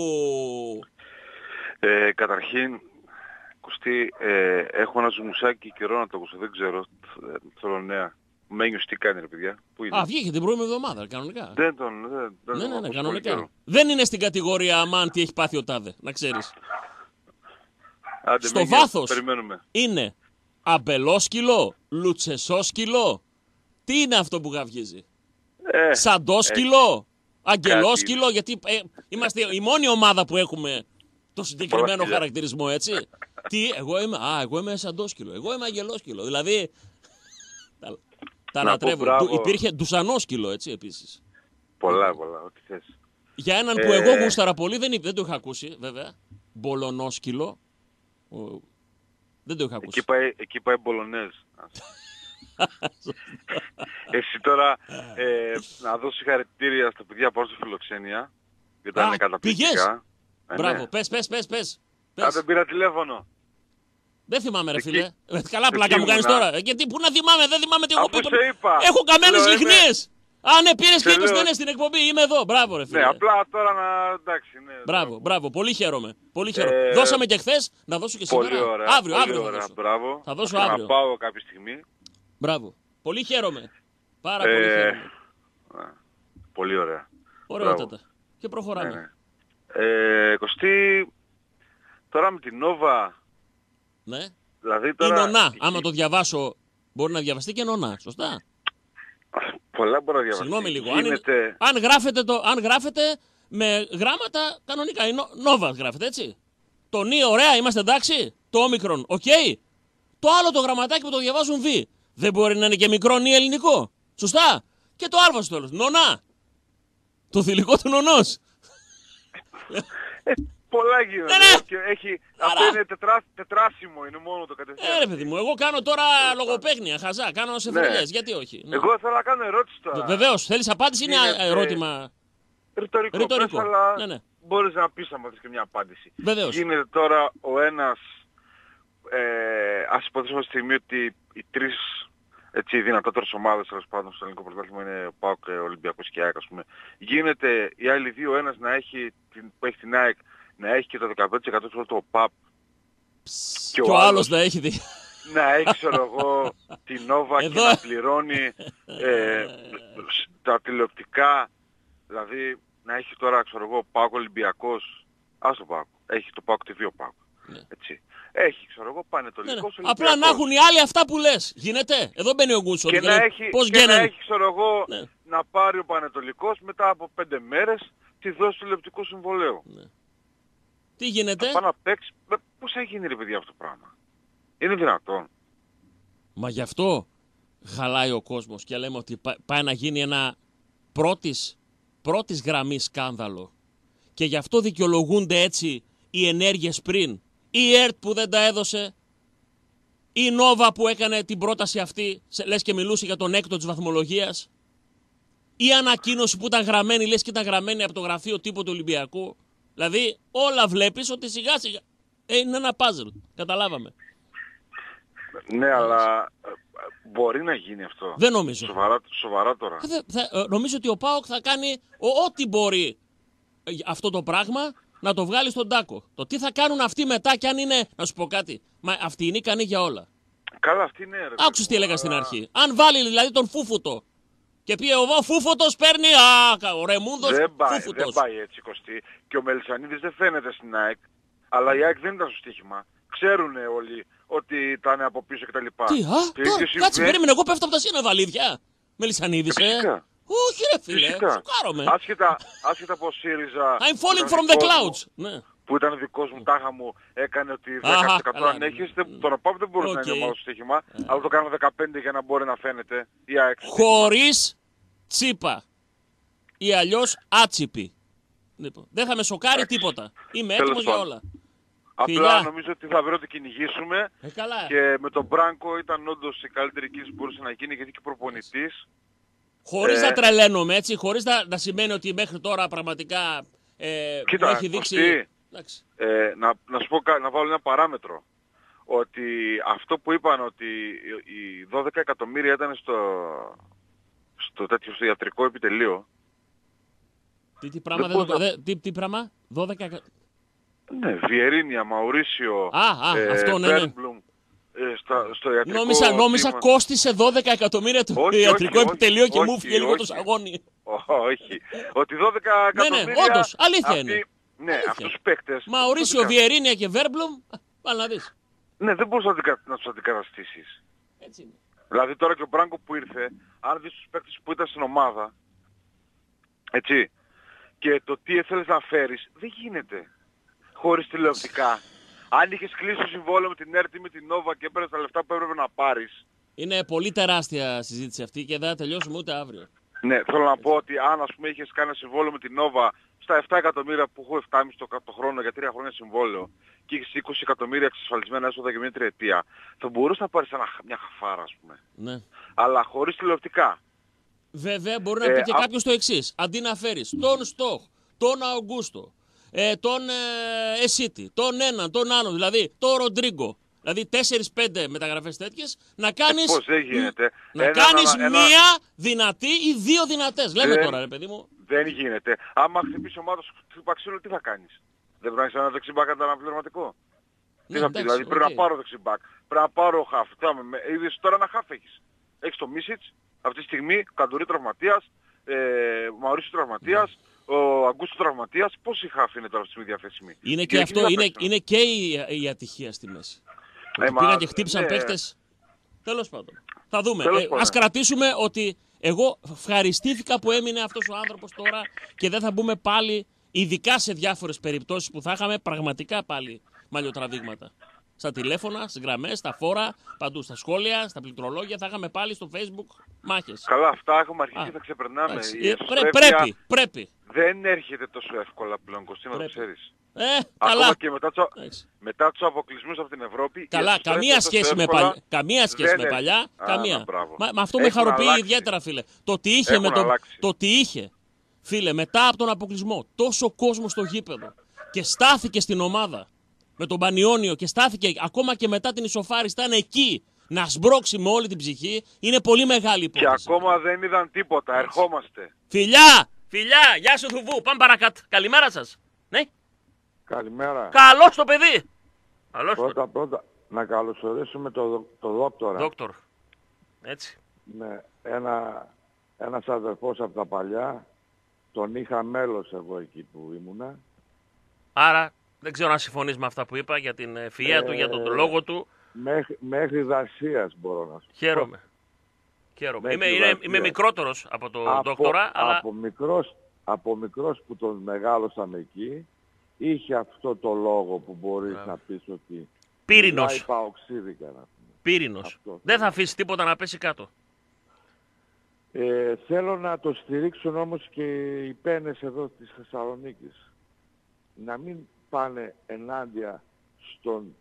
Καταρχήν, Κωστή, έχω ένα ζουμουσάκι καιρό να το ακούσω, δεν ξέρω, θέλω νέα. Μένιος τι κάνει ρε παιδιά, πού είναι? Βγήκε την προηγούμενη εβδομάδα, κανονικά. Δεν Ναι, κανονικά. Δεν είναι στην κατηγορία αμάν τι έχει πάθει ο τάδε, να ξέρεις. Άντε, στο βάθος περιμένουμε. Είναι αμπελόσκυλο, λουτσεσόσκυλο. Τι είναι αυτό που γαυγίζει? Σαντόσκυλο, αγγελόσκυλο, γιατί είμαστε η μόνη ομάδα που έχουμε το συγκεκριμένο χαρακτηρισμό, έτσι. Εγώ είμαι σαντόσκυλο, εγώ είμαι αγγελόσκυλο. Δηλαδή, τα λατρεύω. Υπήρχε ντουσανόσκυλο, έτσι, επίσης. Πολλά, ό,τι θες. Για έναν που εγώ γούσταρα πολύ, δεν το είχα ακούσει, βέβαια. Μπολονόσκυλο. Δεν το είχα ακούσει. Εκεί πάει Μπολονέζ. Εσύ τώρα να δώσω συγχαρητήρια στα παιδιά που στο Φιλοξενία. Γιατί ήταν καταπληκτικά. Μπράβο, ναι. πες. Δεν πήρα τηλέφωνο. Δεν θυμάμαι, ρε φίλε. Καλά πλάκα μου κάνεις τώρα. Γιατί πού να θυμάμαι, δεν θυμάμαι τι έχω πει. Έχω καμένες λιχνίες. Ναι, πήρες και είπες ναι, στην εκπομπή. Είμαι εδώ. Μπράβο, ρε φίλε. Ναι, απλά τώρα να. Εντάξει, ναι. Μπράβο. Πολύ χαίρομαι. Δώσαμε και χθες, να δώσω και σήμερα. Πολύ ωραία. Αύριο Ωραία, θα δώσω. Μπράβο. Θα δώσω αύριο. Να πάω κάποια στιγμή. Μπράβο. Πολύ χαίρομαι. Πάρα πολύ χαίρομαι. Πολύ ωραία. Ωραιότατα. Και προχωράμε. Ναι. Κωστή, τώρα με την Νόβα. Ναι. Δηλαδή τώρα... Είναι ονά. Άμα το διαβάσω, μπορεί να διαβαστεί και ονά. Σωστά. Πολλά μπορεί να διαβαστεί. Συγγνώμη λίγο. Γίνεται... Αν γράφετε με γράμματα κανονικά. Η Νόβα γράφεται, έτσι. Το νι, ωραία, είμαστε εντάξει. Το όμικρον, οκ. Το άλλο το γραμματάκι που το διαβάζουν β. Δεν μπορεί να είναι και μικρό νι ελληνικό. Σωστά. Και το α στο τέλος. Νονά. Το θηλυκό του νονός. Πολλά γίνονται. Ναι. Αυτό είναι τετράσιμο, είναι μόνο το κατευθείαν. Ρε παιδί μου, εγώ κάνω τώρα λογοπαίγνια, χαζά, κάνω σε φρελιές, γιατί όχι. Ναι. Εγώ θέλω να κάνω ερώτηση τώρα. Βεβαίως, θέλεις απάντηση ή είναι ερώτημα? Ρητορικό. Αλλά ναι. μπορείς να πεις άμα θες και μια απάντηση. Βεβαίως. Γίνεται τώρα ο ένας, ας υποθέσουμε στη στιγμή ότι οι τρεις οι δυνατότερες ομάδες τέλος πάντων στο ελληνικό πρωτάθλημα είναι ο ΠΑΟΚ, Ολυμπιακός και ΑΕΚ, ας πούμε. Γίνεται οι άλλοι δύο, ένας που έχει την ΑΕΚ να έχει και το 15% του ΠΑΠ και ο άλλος να έχει να έχει, ξέρω εγώ, την Νόβα και να πληρώνει τα τηλεοπτικά, δηλαδή να έχει τώρα, ξέρω εγώ, ΠΑΟΚ Ολυμπιακός, το ΠΑΟΚ, έχει το ΠΑΟΚ TV ο ΠΑΟΚ, έτσι. Έχει, ξέρω εγώ, Πανετολικός, Ολυμπιακός. Απλά να έχουν οι άλλοι αυτά που λες. Γίνεται. Εδώ μπαίνει ο Γκούτσο. Και να έχει, ξέρω εγώ, να πάρει ο Πανετολικός μετά από 5 μέρες τη δόση του τηλεοπτικού συμβολέου. Ναι. Τι γίνεται? Θα πάει να παίξει. Πώς θα γίνει, ρε παιδιά, αυτό το πράγμα? Είναι δυνατόν? Μα γι' αυτό χαλάει ο κόσμος και λέμε ότι πάει να γίνει ένα πρώτης γραμμής σκάνδαλο. Και γι' αυτό δικαιολογούνται έτσι οι ενέργειες πριν. Η ΕΡΤ που δεν τα έδωσε, η Νόβα που έκανε την πρόταση αυτή, λες και μιλούσε για τον έκτο της βαθμολογίας, η ανακοίνωση που ήταν γραμμένη, λες και ήταν γραμμένη από το γραφείο τύπου του Ολυμπιακού. Δηλαδή όλα βλέπεις ότι σιγά σιγά είναι ένα πάζλ. Καταλάβαμε. Ναι, αλλά μπορεί να γίνει αυτό? Δεν νομίζω. Σοβαρά τώρα. Νομίζω ότι ο ΠΑΟΚ θα κάνει ό,τι μπορεί αυτό το πράγμα να το βγάλει στον τάκο. Το τι θα κάνουν αυτοί μετά και αν είναι... Να σου πω κάτι. Μα αυτοί είναι ικανοί για όλα. Καλά, αυτοί είναι. Άκουσες τι έλεγα στην αρχή. Αν βάλει δηλαδή τον Φούφωτο και πει ο Φούφωτος παίρνει ο Ρεμούντος Φούφωτος. Δεν πάει έτσι, Κωστή. Και ο Μελισσανίδης δεν φαίνεται στην ΑΕΚ. Αλλά η ΑΕΚ δεν ήταν στο στοίχημα. Ξέρουν όλοι ότι ήταν από πίσω κτλ. Τι, κάτσε, περίμενε, εγώ πέφτω από τα σύννεφα, αλήθεια. Μελισσανίδης, Όχι ρε φίλε, σοκάρομαι. Άσχετα από ΣΥΡΙΖΑ. I'm falling from the clouds. Ναι. Που ήταν δικός μου, τάχα μου, έκανε ότι 10% ανέχεστε. Τον ΟΠΑΠ δεν μπορούσε να είναι ομάδα στο στοίχημα, αλλά το κάναμε 15 για να μπορεί να φαίνεται. Χωρίς τσίπα. Ή αλλιώς άτσιπη. Λοιπόν, δεν θα με σοκάρει τίποτα. Είμαι έτοιμος για όλα. Απλά νομίζω ότι θα βρω ότι κυνηγήσουμε. Καλά. Και με τον Μπράνκο ήταν όντως η καλύτερη κίνηση που μπορούσε να γίνει, γιατί και προπονητής. Χωρίς να τρελαίνομαι, έτσι, χωρίς να σημαίνει ότι μέχρι τώρα πραγματικά κοίτα, έχει δείξει... να σου πω, να βάλω ένα παράμετρο. Ότι αυτό που είπαν ότι οι 12 εκατομμύρια ήταν στο ιατρικό επιτελείο. Τι πράγμα, 12 εκατομμύρια. Ναι, Βιερίνια, Μαουρίσιο, Βέρμπλουμ, στο ιατρικό. Νόμιζα κόστισε 12 εκατομμύρια το ιατρικό επιτελείο και μου έφυγε λίγο το σαγόνι. Όχι. Ότι 12 εκατομμύρια... Ναι, όντως, αλήθεια είναι. Ναι, αυτούς τους παίκτες... Μαουρίσιο, Βιερίνια και Βέρμπλουμ, πάλι να δεις. Ναι, δεν μπορείς να τους αντικαταστήσεις. Έτσι είναι. Δηλαδή τώρα και ο Μπράνκο που ήρθε, αν δεις τους παίκτες που ήταν στην ομάδα, έτσι, και το τι θέλεις να φέρεις, δεν γίνεται χωρίς τηλεοπτικά. Αν είχες κλείσει το συμβόλαιο με την ΕΡΤ ή με την Νόβα και έπαιρνες τα λεφτά που έπρεπε να πάρεις. Είναι πολύ τεράστια συζήτηση αυτή και δεν θα τελειώσουμε ούτε αύριο. Ναι, θέλω να πω ότι αν ας πούμε είχες κάνει ένα συμβόλαιο με την Νόβα στα 7 εκατομμύρια που έχω 7,5 το χρόνο για 3 χρόνια συμβόλαιο και είχες 20 εκατομμύρια εξασφαλισμένα έσοδα για μια τριετία, θα μπορούσε να πάρεις μια χαφάρα, ας πούμε. Ναι. Αλλά χωρίς τηλεοπτικά. Βέβαια, μπορεί να πει και κάποιος το εξής. Αντί να φέρεις τον Στοχ, τον Αουγκούστο, τον Εσίτη, τον έναν, τον άλλον, δηλαδή τον Ροντρίγκο. Δηλαδή 4-5 μεταγραφές τέτοιες, να κάνεις, Πώς δεν γίνεται. μία δυνατή ή δύο δυνατές. Λέμε τώρα, ρε παιδί μου. Δεν γίνεται. Άμα χτυπήσει ομάδα σου χτυπαξίλο, τι θα κάνεις? Δεν πρέπει να έχεις ένα δεξιμπάκ αναπληρωματικό. Τι θα πει, δηλαδή πρέπει να πάρω δεξιμπάκ, πρέπει να πάρω χαφ. Είδες τώρα ένα χαφ έχεις. Έχεις το Μίσιτς, αυτή τη στιγμή, Καντουρί τραυματίας, Μαουρίσιο τραυματίας, ο Αγκούστο τραυματίας. Πόσοι χαφ είναι τώρα στη στιγμή διαθέσιμοι? Είναι και αυτό, είναι και η ατυχία στη μέση. Πήγαν και χτύπησαν παίχτες. Τέλος πάντων. Θα δούμε. Ας κρατήσουμε ότι εγώ ευχαριστήθηκα που έμεινε αυτός ο άνθρωπος τώρα και δεν θα μπούμε πάλι, ειδικά σε διάφορες περιπτώσεις που θα είχαμε πραγματικά πάλι μαλλιοτραβήγματα. Στα τηλέφωνα, στις γραμμές, στα φόρα, παντού, στα σχόλια, στα πληκτρολόγια, θα είχαμε πάλι στο Facebook μάχες. Καλά, αυτά έχουμε αρχίσει και θα ξεπερνάμε. Πρέπει. Δεν έρχεται τόσο εύκολα πλέον, Κωστίνα, το ξέρεις. Καλά. Ακόμα και μετά τους αποκλεισμούς από την Ευρώπη. Καλά, καμία σχέση με παλιά. Καμία. Μα αυτό με χαροποιεί ιδιαίτερα, φίλε. Το ότι είχε, φίλε, μετά από τον αποκλεισμό, τόσο κόσμο στο γήπεδο και στάθηκε στην ομάδα με τον Πανιόνιο και στάθηκε ακόμα και μετά την ισοφάριση, ήταν εκεί να σμπρώξει με όλη την ψυχή, είναι πολύ μεγάλη υπόθεση. Και ακόμα δεν είδαν τίποτα. Ερχόμαστε. Φιλιά! Γεια σου Θουβού, πάμε παρακάτω. Καλημέρα σας. Ναι. Καλημέρα. Καλώς το παιδί. Πρώτα, να καλωσορίσουμε το δόκτορα. Δόκτορ. Έτσι. Ναι, ένας αδερφός από τα παλιά, τον είχα μέλος εγώ εκεί που ήμουνα. Άρα, δεν ξέρω αν συμφωνείς με αυτά που είπα για την ευφυΐα του, για τον λόγο του. Μέχρι δασίας μπορώ να σου πω. Χαίρομαι. Είμαι μικρότερος από τον δόκτορα, αλλά... Από μικρός που τον μεγάλωσαμε εκεί, είχε αυτό το λόγο που μπορείς να πεις ότι... Πύρινος. Πύρινος. Δεν θα αφήσει τίποτα να πέσει κάτω. Θέλω να το στηρίξουν όμως και οι πένες εδώ της Θεσσαλονίκης. Να μην πάνε ενάντια στον...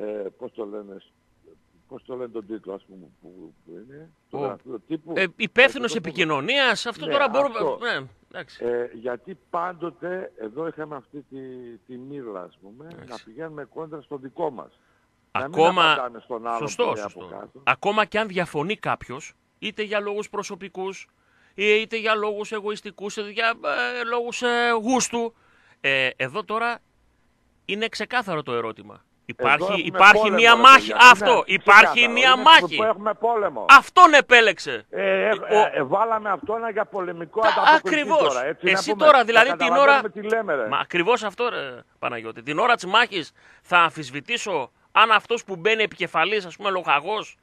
πώς το λένε τον τίτλο, ας πούμε, που είναι, το γραφείο τύπου. Υπεύθυνος επικοινωνίας, αυτό τώρα μπορούμε... γιατί πάντοτε εδώ είχαμε αυτή τη μύρλα, ας πούμε, να πηγαίνουμε κόντρα στο δικό μας. Ακόμα, στον άλλον σωστό. Ακόμα και αν διαφωνεί κάποιος, είτε για λόγους προσωπικούς, είτε για λόγους εγωιστικούς, είτε για λόγους γούστου, εδώ τώρα είναι ξεκάθαρο το ερώτημα. Υπάρχει μία μάχη. Υπάρχει μία μάχη. Που έχουμε πόλεμο. Αυτόν επέλεξε. Βάλαμε αυτόν για πολεμικό ανταποκριτή. Ακριβώς. Τώρα, έτσι, εσύ τώρα δηλαδή την ώρα... Μα ακριβώς αυτό, ρε Παναγιώτη. Την ώρα της μάχης θα αμφισβητήσω αν αυτός που μπαίνει επικεφαλής, ας πούμε λοχαγός,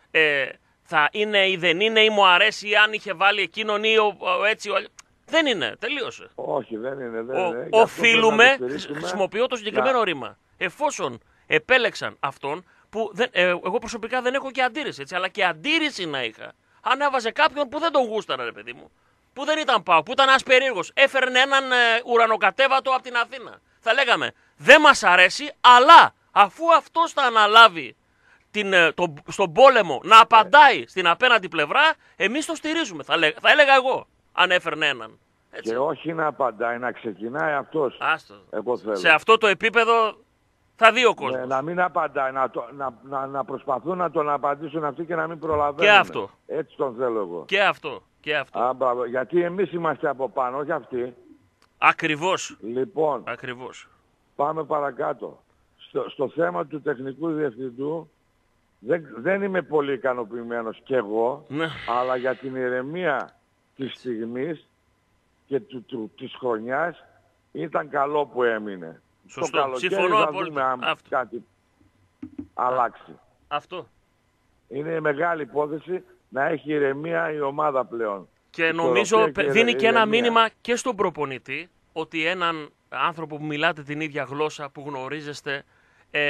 θα είναι ή δεν είναι ή μου αρέσει ή αν είχε βάλει εκείνον ή έτσι. Δεν είναι. Τελείωσε. Όχι, δεν είναι. Οφείλουμε, χρησιμοποιώ το συγκεκριμένο ρήμα. Εφόσον επέλεξαν αυτόν που εγώ προσωπικά δεν έχω και αντίρρηση, έτσι, αλλά και αντίρρηση να είχα. Αν έβαζε κάποιον που δεν τον γούσταρα, ρε παιδί μου, που δεν ήταν πάω, που ήταν ένας περίεργος, έφερνε έναν ουρανοκατέβατο από την Αθήνα. Θα λέγαμε, δεν μας αρέσει, αλλά αφού αυτός θα αναλάβει στον πόλεμο να απαντάει στην απέναντι πλευρά, εμείς το στηρίζουμε, θα έλεγα εγώ, αν έφερνε έναν. Έτσι. Και όχι να απαντάει, να ξεκινάει αυτός. Εγώ θέλω. Σε αυτό το επίπεδο θα δει ο κόσμος. Να μην απαντάει, να προσπαθούν να τον απαντήσουν αυτοί και να μην προλαβαίνουν. Και αυτό. Έτσι τον θέλω εγώ. Και αυτό. Γιατί εμείς είμαστε από πάνω, όχι αυτοί. Ακριβώς. Λοιπόν, ακριβώς. Πάμε παρακάτω. Στο θέμα του τεχνικού διευθυντού δεν είμαι πολύ ικανοποιημένος κι εγώ, αλλά για την ηρεμία της στιγμής και της χρονιάς ήταν καλό που έμεινε. Σωστό. Το καλοκαίρι συμφωνώ θα απόλυτα. δούμε αν κάτι αλλάξει. Αυτό. Είναι μεγάλη υπόθεση να έχει ηρεμία η ομάδα πλέον. Και νομίζω δίνει και ένα μήνυμα και στον προπονητή ότι έναν άνθρωπο που μιλάτε την ίδια γλώσσα, που γνωρίζεστε,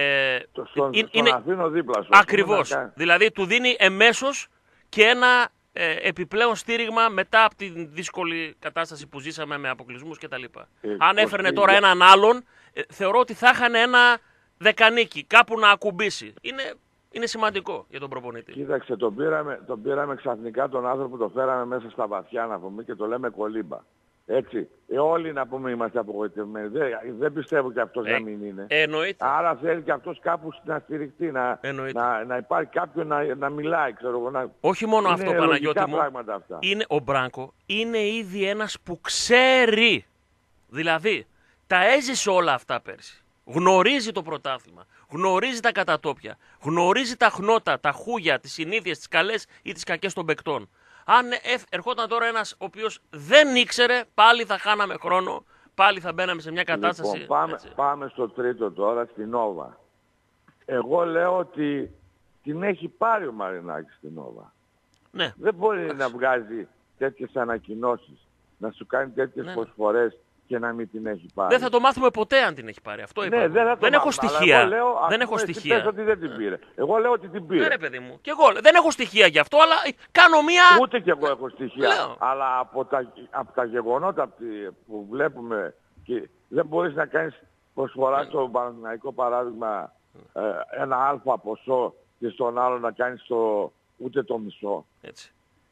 στον αφήνω δίπλα σου. Ακριβώς. Δηλαδή του δίνει εμέσως και ένα επιπλέον στήριγμα μετά από τη δύσκολη κατάσταση που ζήσαμε με αποκλεισμούς κτλ. Αν έφερνε τώρα έναν άλλον, θεωρώ ότι θα είχαν ένα δεκανίκι, κάπου να ακουμπήσει. Είναι σημαντικό για τον προπονητή. Κοίταξε, τον πήραμε ξαφνικά τον άνθρωπο, το φέραμε μέσα στα βαθιά να πούμε και το λέμε κολύμπα. Έτσι. Όλοι να πούμε είμαστε απογοητευμένοι. Δεν πιστεύω και αυτός να μην είναι. Εννοείται. Άρα θέλει και αυτός κάπου να στηριχτεί, να υπάρχει κάποιον να μιλάει, ξέρω εγώ. Όχι μόνο είναι αυτό, Παναγιώτη μου. Αυτά. Ο Μπράνκο είναι ήδη ένας που ξέρει. Δηλαδή, τα έζησε όλα αυτά πέρσι. Γνωρίζει το πρωτάθλημα. Γνωρίζει τα κατατόπια. Γνωρίζει τα χνότα, τα χούγια, τις συνήθειες, τις καλές ή τις κακές των παικτών. Αν ερχόταν τώρα ένας ο οποίος δεν ήξερε, πάλι θα χάναμε χρόνο, πάλι θα μπαίναμε σε μια κατάσταση. Λοιπόν, πάμε στο τρίτο τώρα, στην Νόβα. Εγώ λέω ότι την έχει πάρει ο Μαρινάκης στην Νόβα. Ναι. Δεν μπορεί να βγάζει τέτοιες ανακοινώσεις, να σου κάνει τέτοιες προσφορές και να μην την έχει πάρει. Δεν θα το μάθουμε ποτέ αν την έχει πάρει. Αυτό είπα. Δεν έχω στοιχεία. Δεν έχω στοιχεία. Πες ότι δεν την πήρε. Εγώ λέω ότι την πήρε. Ναι, ρε παιδί μου. Και εγώ δεν έχω στοιχεία γι' αυτό, αλλά κάνω μία. Ούτε κι εγώ έχω στοιχεία. Λέω. Αλλά από τα γεγονότα που βλέπουμε, και δεν μπορείς να κάνεις προσφορά στο Παναθηναϊκό παράδειγμα ένα αλφα ποσό και στον άλλο να κάνεις ούτε το μισό. Έτσι.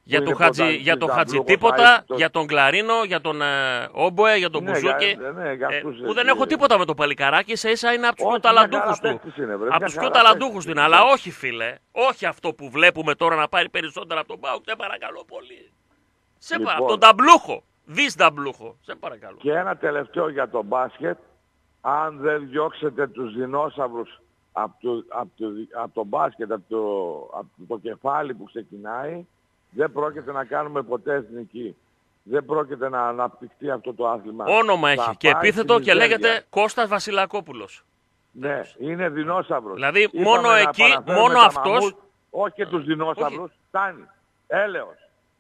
Για τον Χατζη τίποτα, για τον Κλαρίνο, για τον Όμποε, για τον Μπουζούκι. Που δεν έχω τίποτα με το παλικαράκι, ίσα είναι από τους πιο ταλαντούχους του. Από τους πιο ταλαντούχους του είναι. Αλλά όχι, φίλε, όχι αυτό που βλέπουμε τώρα να πάρει περισσότερα από τον ΠΑΟΚ. Σε παρακαλώ πολύ. Από τον Ταμπλούχο. Δις Ταμπλούχο. Σε παρακαλώ. Και ένα τελευταίο για τον μπάσκετ. Αν δεν διώξετε τους δεινόσαυρους από το μπάσκετ, από το κεφάλι που ξεκινάει, δεν πρόκειται να κάνουμε ποτέ εθνική. Δεν πρόκειται να αναπτυχθεί αυτό το άθλημα. Όνομα έχει και επίθετο και λέγεται Κώστας Βασιλακόπουλος. Ναι, είναι δεινόσαυρος. Δηλαδή μόνο εκεί, μόνο αυτός. Όχι και τους δεινόσαυρους, φτάνει. Έλεος.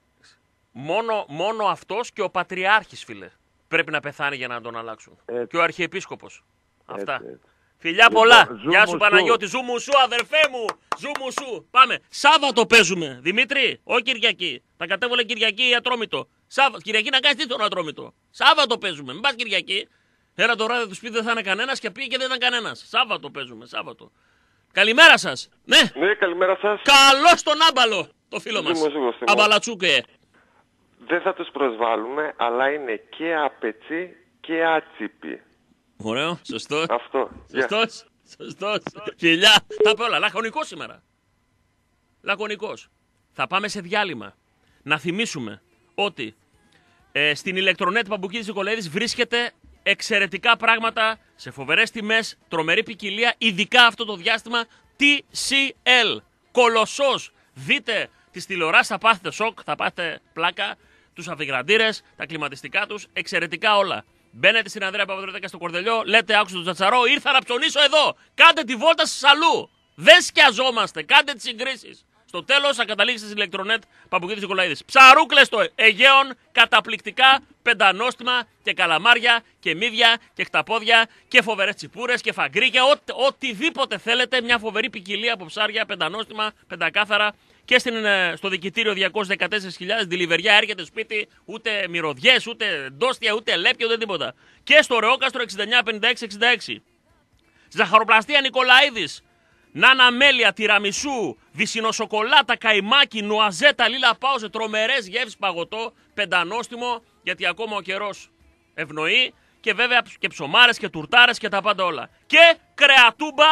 Μόνο αυτός και ο Πατριάρχης, φίλε, πρέπει να πεθάνει για να τον αλλάξουν. Έτσι. Και ο Αρχιεπίσκοπος. Αυτά. Έτσι. Φιλιά πολλά. Γεια σου Παναγιώτη. Ζου μου σου, αδερφέ μου. Ζου μου σου. Πάμε. Σάββατο παίζουμε. Δημήτρη, όχι Κυριακή. Τα κατέβολε Κυριακή Ατρόμητο. Κυριακή να κάνεις τι τον Ατρόμητο. Σάββατο παίζουμε. Μην πας Κυριακή. Ένα το ράδι του σπίτι δεν θα είναι κανένας και πήγε και δεν ήταν κανένας. Σάββατο παίζουμε. Σάββατο. Καλημέρα σας. Ναι, καλημέρα σας. Καλώς τον Άμπαλο. Το φίλο μας. Αμπαλατσούκε. Δεν θα τους προσβάλλουμε, αλλά είναι και απετσί και άτσιπι. Ωραίο, σωστός. Αυτό. Σωστός. Φιλιά. Τα πω όλα. Λακωνικός σήμερα. Λακωνικός. Θα πάμε σε διάλειμμα. Να θυμίσουμε ότι στην ηλεκτρονέτ Παμπουκίδης Νικολαίδης βρίσκεται εξαιρετικά πράγματα σε φοβερές τιμές, τρομερή ποικιλία, ειδικά αυτό το διάστημα TCL. Κολοσσός. Δείτε τις τηλεοράσεις, θα πάθετε σοκ, θα πάθετε πλάκα, τους αφιγραντήρες, τα κλιματιστικά τους, εξαιρετικά όλα. Μπαίνετε στην Ανδρέα Παπαδρέκα στο Κορδελιό, λέτε άκουσα τον Τζατσαρό, ήρθα να ψωνίσω εδώ. Κάντε τη βόλτα σας αλλού. Δεν σκιαζόμαστε, κάντε τις συγκρίσεις. Στο τέλος θα καταλήξετε στην ηλεκτρονέτ Παπουκίδης Νικολαίδης. Ψαρούκλες στο Αιγαίον, καταπληκτικά, πεντανόστιμα και καλαμάρια και μύδια και χταπόδια και φοβερές τσιπούρες και φαγκρίκια. Οτιδήποτε θέλετε, μια φοβερή ποικιλία από ψάρια, πεντανόστιμα, πεντακάθαρα. Και στο δικητήριο 214.000 ντιλιβεριά έρχεται σπίτι, ούτε μυρωδιές, ούτε ντόστια, ούτε λέπια, ούτε τίποτα. Και στο Ρεόκαστρο 695666. Ζαχαροπλαστεία Νικολαίδης. Νάνα μέλια, τυραμισού, βυσινοσοκολάτα, καϊμάκι, νουαζέτα, λίλα πάουζε, τρομερές γεύσεις παγωτό, πεντανόστιμο, γιατί ακόμα ο καιρός ευνοεί. Και βέβαια και ψωμάρες και τουρτάρες και τα πάντα όλα. Και κρεατούμπα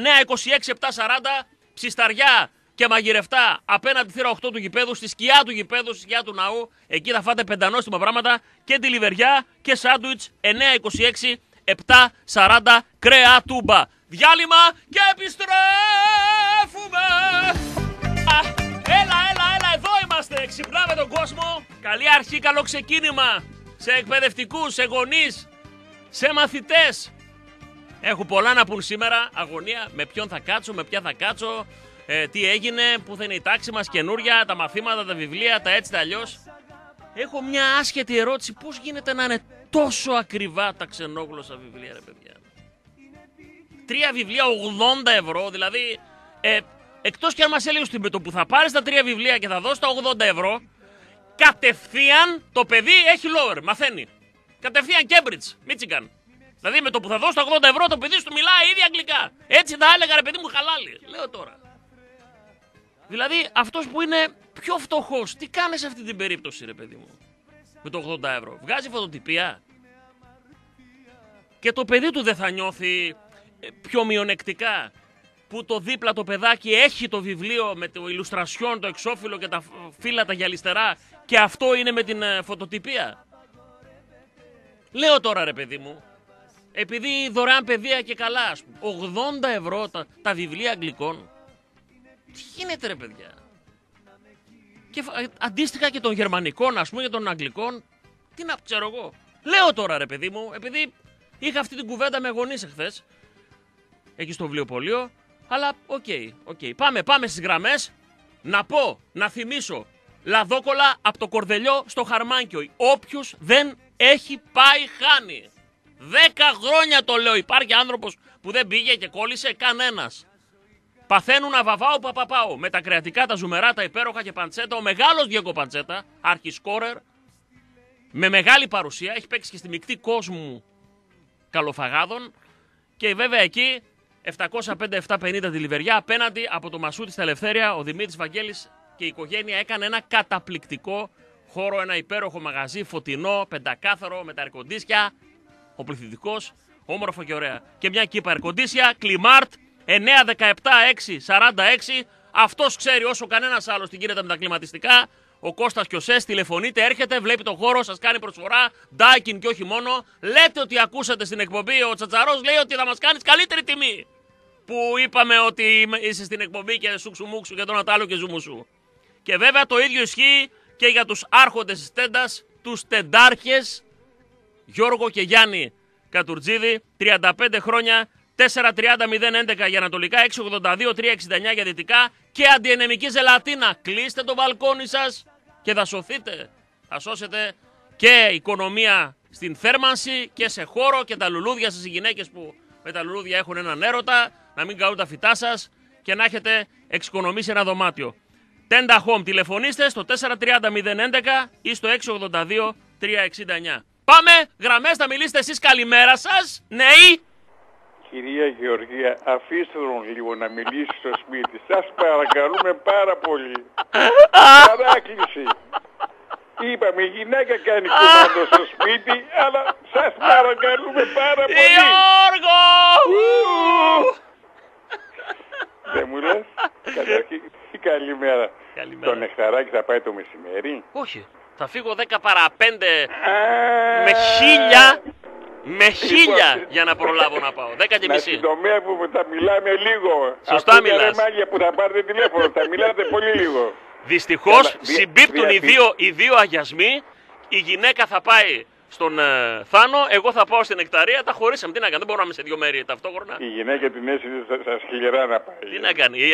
926-740, ψισταριά και μαγειρευτά απέναντι θύρα 8 του γηπέδου, στη σκιά του γηπέδου, στη σκιά του ναού. Εκεί θα φάτε πεντανόστιμα πράγματα και τιλιβεριά και σάντουιτς 926-740 κρεατούμπα. Διάλειμμα και επιστρέφουμε! Έλα, εδώ είμαστε! Ξυπνάμε τον κόσμο! Καλή αρχή, καλό ξεκίνημα! Σε εκπαιδευτικούς, σε γονείς, σε μαθητές! Έχω πολλά να πουν σήμερα, αγωνία, με ποιον θα κάτσω, με ποια θα κάτσω, τι έγινε, πού θα είναι η τάξη μας, καινούρια, τα μαθήματα, τα βιβλία, τα έτσι, τα αλλιώς. Έχω μια άσχετη ερώτηση, πώς γίνεται να είναι τόσο ακριβά τα ξενόγλωσσα βιβλία, ρε παιδιά. 3 βιβλία 80 ευρώ, δηλαδή εκτός κι αν μας έλεγε ότι με το που θα πάρεις τα 3 βιβλία και θα δώσεις τα 80 ευρώ, κατευθείαν το παιδί έχει lower, μαθαίνει. Κατευθείαν Cambridge, Michigan. Δηλαδή με το που θα δώσει τα 80 ευρώ το παιδί σου μιλάει ήδη αγγλικά. Έτσι θα έλεγα ρε παιδί μου χαλάλι. Λέω τώρα. Δηλαδή αυτός που είναι πιο φτωχός, τι κάνει σε αυτή την περίπτωση ρε παιδί μου. Με το 80 ευρώ. Βγάζει φωτοτυπία. Και το παιδί του δεν θα νιώθει πιο μειονεκτικά. Που το δίπλα το παιδάκι έχει το βιβλίο με το ηλουστρασιόν, το εξώφυλλο και τα φύλλα τα γυαλιστερά. Και αυτό είναι με την φωτοτυπία. Λέω τώρα ρε παιδί μου. Επειδή δωρεάν παιδεία και καλά, ας πούμε, 80 ευρώ τα βιβλία αγγλικών. Τι γίνεται ρε παιδιά. Και αντίστοιχα και των γερμανικών, ας πούμε, και των αγγλικών. Τι να ξέρω εγώ. Λέω τώρα ρε παιδί μου, επειδή είχα αυτή την κουβέντα με γονείς εχθές, εκεί στο βιβλιοπωλείο, αλλά οκ. Πάμε στις γραμμές. Να θυμίσω, λαδόκολα από το Κορδελιό στο Χαρμάνκιο. Όποιος δεν έχει πάει χάνει. 10 χρόνια το λέω, υπάρχει άνθρωπος που δεν πήγε και κόλλησε κανένας. Παθαίνουν αβαβάω παπαπάω. Με τα κρεατικά, τα ζουμερά, τα υπέροχα και Παντσέτα. Ο μεγάλος Διέγκο Παντσέτα, αρχισκόρερ, με μεγάλη παρουσία. Έχει παίξει και στη μεικτή κόσμου καλοφαγάδων. Και βέβαια εκεί 705-750 τη Λιβεριά, απέναντι από το Μασούτη στα Ελευθέρια, ο Δημήτρης Βαγγέλης και η οικογένεια έκανε ένα καταπληκτικό χώρο, ένα υπέροχο μαγαζί, φωτεινό, πεντακάθαρο, με τα αερκοντίσια. Ο πληθυντικός, όμορφο και ωραία. Και μια κύπα αερκοντίσια, Κλιμάρτ, 9-17-6-46. Αυτός ξέρει όσο κανένας άλλος τι γίνεται με τα κλιματιστικά. Ο Κώστας Κιωσές τηλεφωνείτε, έρχεται, βλέπει τον χώρο, σας κάνει προσφορά. Ντάικιν και όχι μόνο. Λέτε ότι ακούσατε στην εκπομπή. Ο Τσατσαρός λέει ότι θα μας κάνεις καλύτερη τιμή. Που είπαμε ότι είσαι στην εκπομπή και σουξουμούξου και τον Ατάλο και ζουμουσού. Και βέβαια το ίδιο ισχύει και για τους άρχοντες της τέντας, τους τεντάρχες. Γιώργο και Γιάννη Κατουρτζίδη, 35 χρόνια, 430-011 για ανατολικά, 682-369 για δυτικά και αντιενεμική ζελατίνα. Κλείστε το μπαλκόνι σας και θα σωθείτε. Θα σώσετε και οικονομία στην θέρμανση και σε χώρο και τα λουλούδια σας, οι γυναίκες που με τα λουλούδια έχουν έναν έρωτα, να μην καούν τα φυτά σας και να έχετε εξοικονομήσει ένα δωμάτιο. Tenda Home, τηλεφωνήστε στο 430-011 ή στο 682-369. Πάμε, γραμμές, θα μιλήσετε εσείς, καλημέρα σας, νέοι. Κυρία Γεωργία, αφήστε τον λίγο να μιλήσει στο σπίτι. Σας παρακαλούμε πάρα πολύ. Παράκληση. Είπαμε, η γυναίκα κάνει κουμάντο στο σπίτι, αλλά σας παρακαλούμε πάρα πολύ. Γιώργο! Δεν μου λες? Καταρχήν, καλημέρα. Καλημέρα. Το νεκταράκι θα πάει το μεσημέρι? Όχι, θα φύγω 10 παρά 5 με χίλια για να προλάβω να πάω. 10 και μισή. Στην τομέα που θα μιλάμε λίγο. Σωστά μιλάς. Αυτά μάγια που θα πάρετε τηλέφωνο, θα μιλάτε πολύ λίγο. Δυστυχώς συμπίπτουν οι δύο αγιασμοί. Η γυναίκα θα πάει στον Θάνο, εγώ θα πάω στην Νεκταρία. Τα χωρίσαμε. Τι να κάνει, δεν μπορούμε να είμαστε σε δύο μέρη ταυτόχρονα. Η γυναίκα την αίσθηση σας χιλιερά να πάει. Τι να κάνει.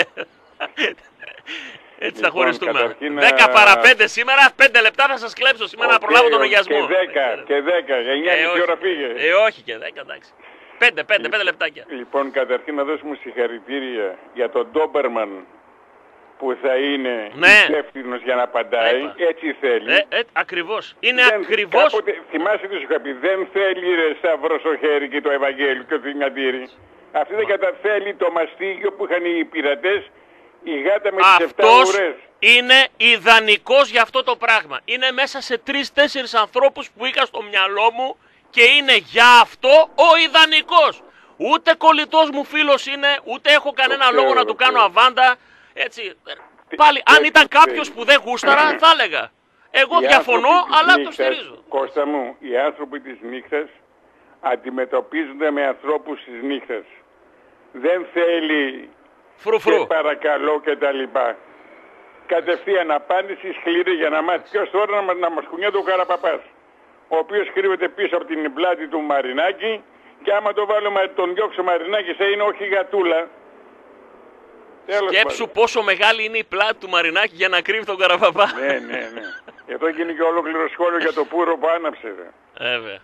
Έτσι θα Λοιπόν, χωριστούμε. καταρχήν, 10 παρά 5 σήμερα, 5 λεπτά θα σας κλέψω σήμερα να προλάβω τον αγιασμό. Και 10, για 9 ώρα πήγε. Όχι και 10, εντάξει. 5 λεπτάκια. Λοιπόν, καταρχήν να δώσουμε συγχαρητήρια για τον Ντόμπερμαν που θα είναι υπεύθυνος για να απαντάει. Έτσι θέλει. Ακριβώς. Είναι ακριβώς. Κάποτε, θυμάσαι τι σου είχα πει, δεν θέλει ρε Σταυρό στο χέρι και το Ευαγγέλιο και το θυγατήρι. Αυτή δεν καταθέλει το μαστίγιο που είχαν οι πειρατές, η γάτα με τις 7 ουρές. Είναι ιδανικός για αυτό το πράγμα. Είναι μέσα σε 3-4 ανθρώπους που είχα στο μυαλό μου και είναι για αυτό ο ιδανικός. Ούτε κολλητός μου φίλος είναι, ούτε έχω κανένα λόγο να του κάνω αβάντα. Έτσι. Πάλι, αν ήταν κάποιος που δεν γούσταρα, θα έλεγα. Εγώ διαφωνώ, αλλά το στηρίζω. Κώστα μου, οι άνθρωποι της νύχτας αντιμετωπίζονται με ανθρώπους της νύχτας. Δεν θέλει φρουφρού και παρακαλώ και τα λοιπά. Κατευθείαν απάντηση σκληρή για να μάθει ποιος τώρα να μας κουνιέται ο Καραπαπάς, ο οποίος κρύβεται πίσω από την πλάτη του Μαρινάκη και άμα το βάλουμε τον διώξω Μαρινάκη θα είναι όχι γατούλα. Σκέψου πόσο μεγάλη είναι η πλάτη του Μαρινάκη για να κρύβει τον Καραπαπά. Ναι. Εδώ γίνει και ολόκληρο σχόλιο για το πουρο που άναψε. Βέβαια.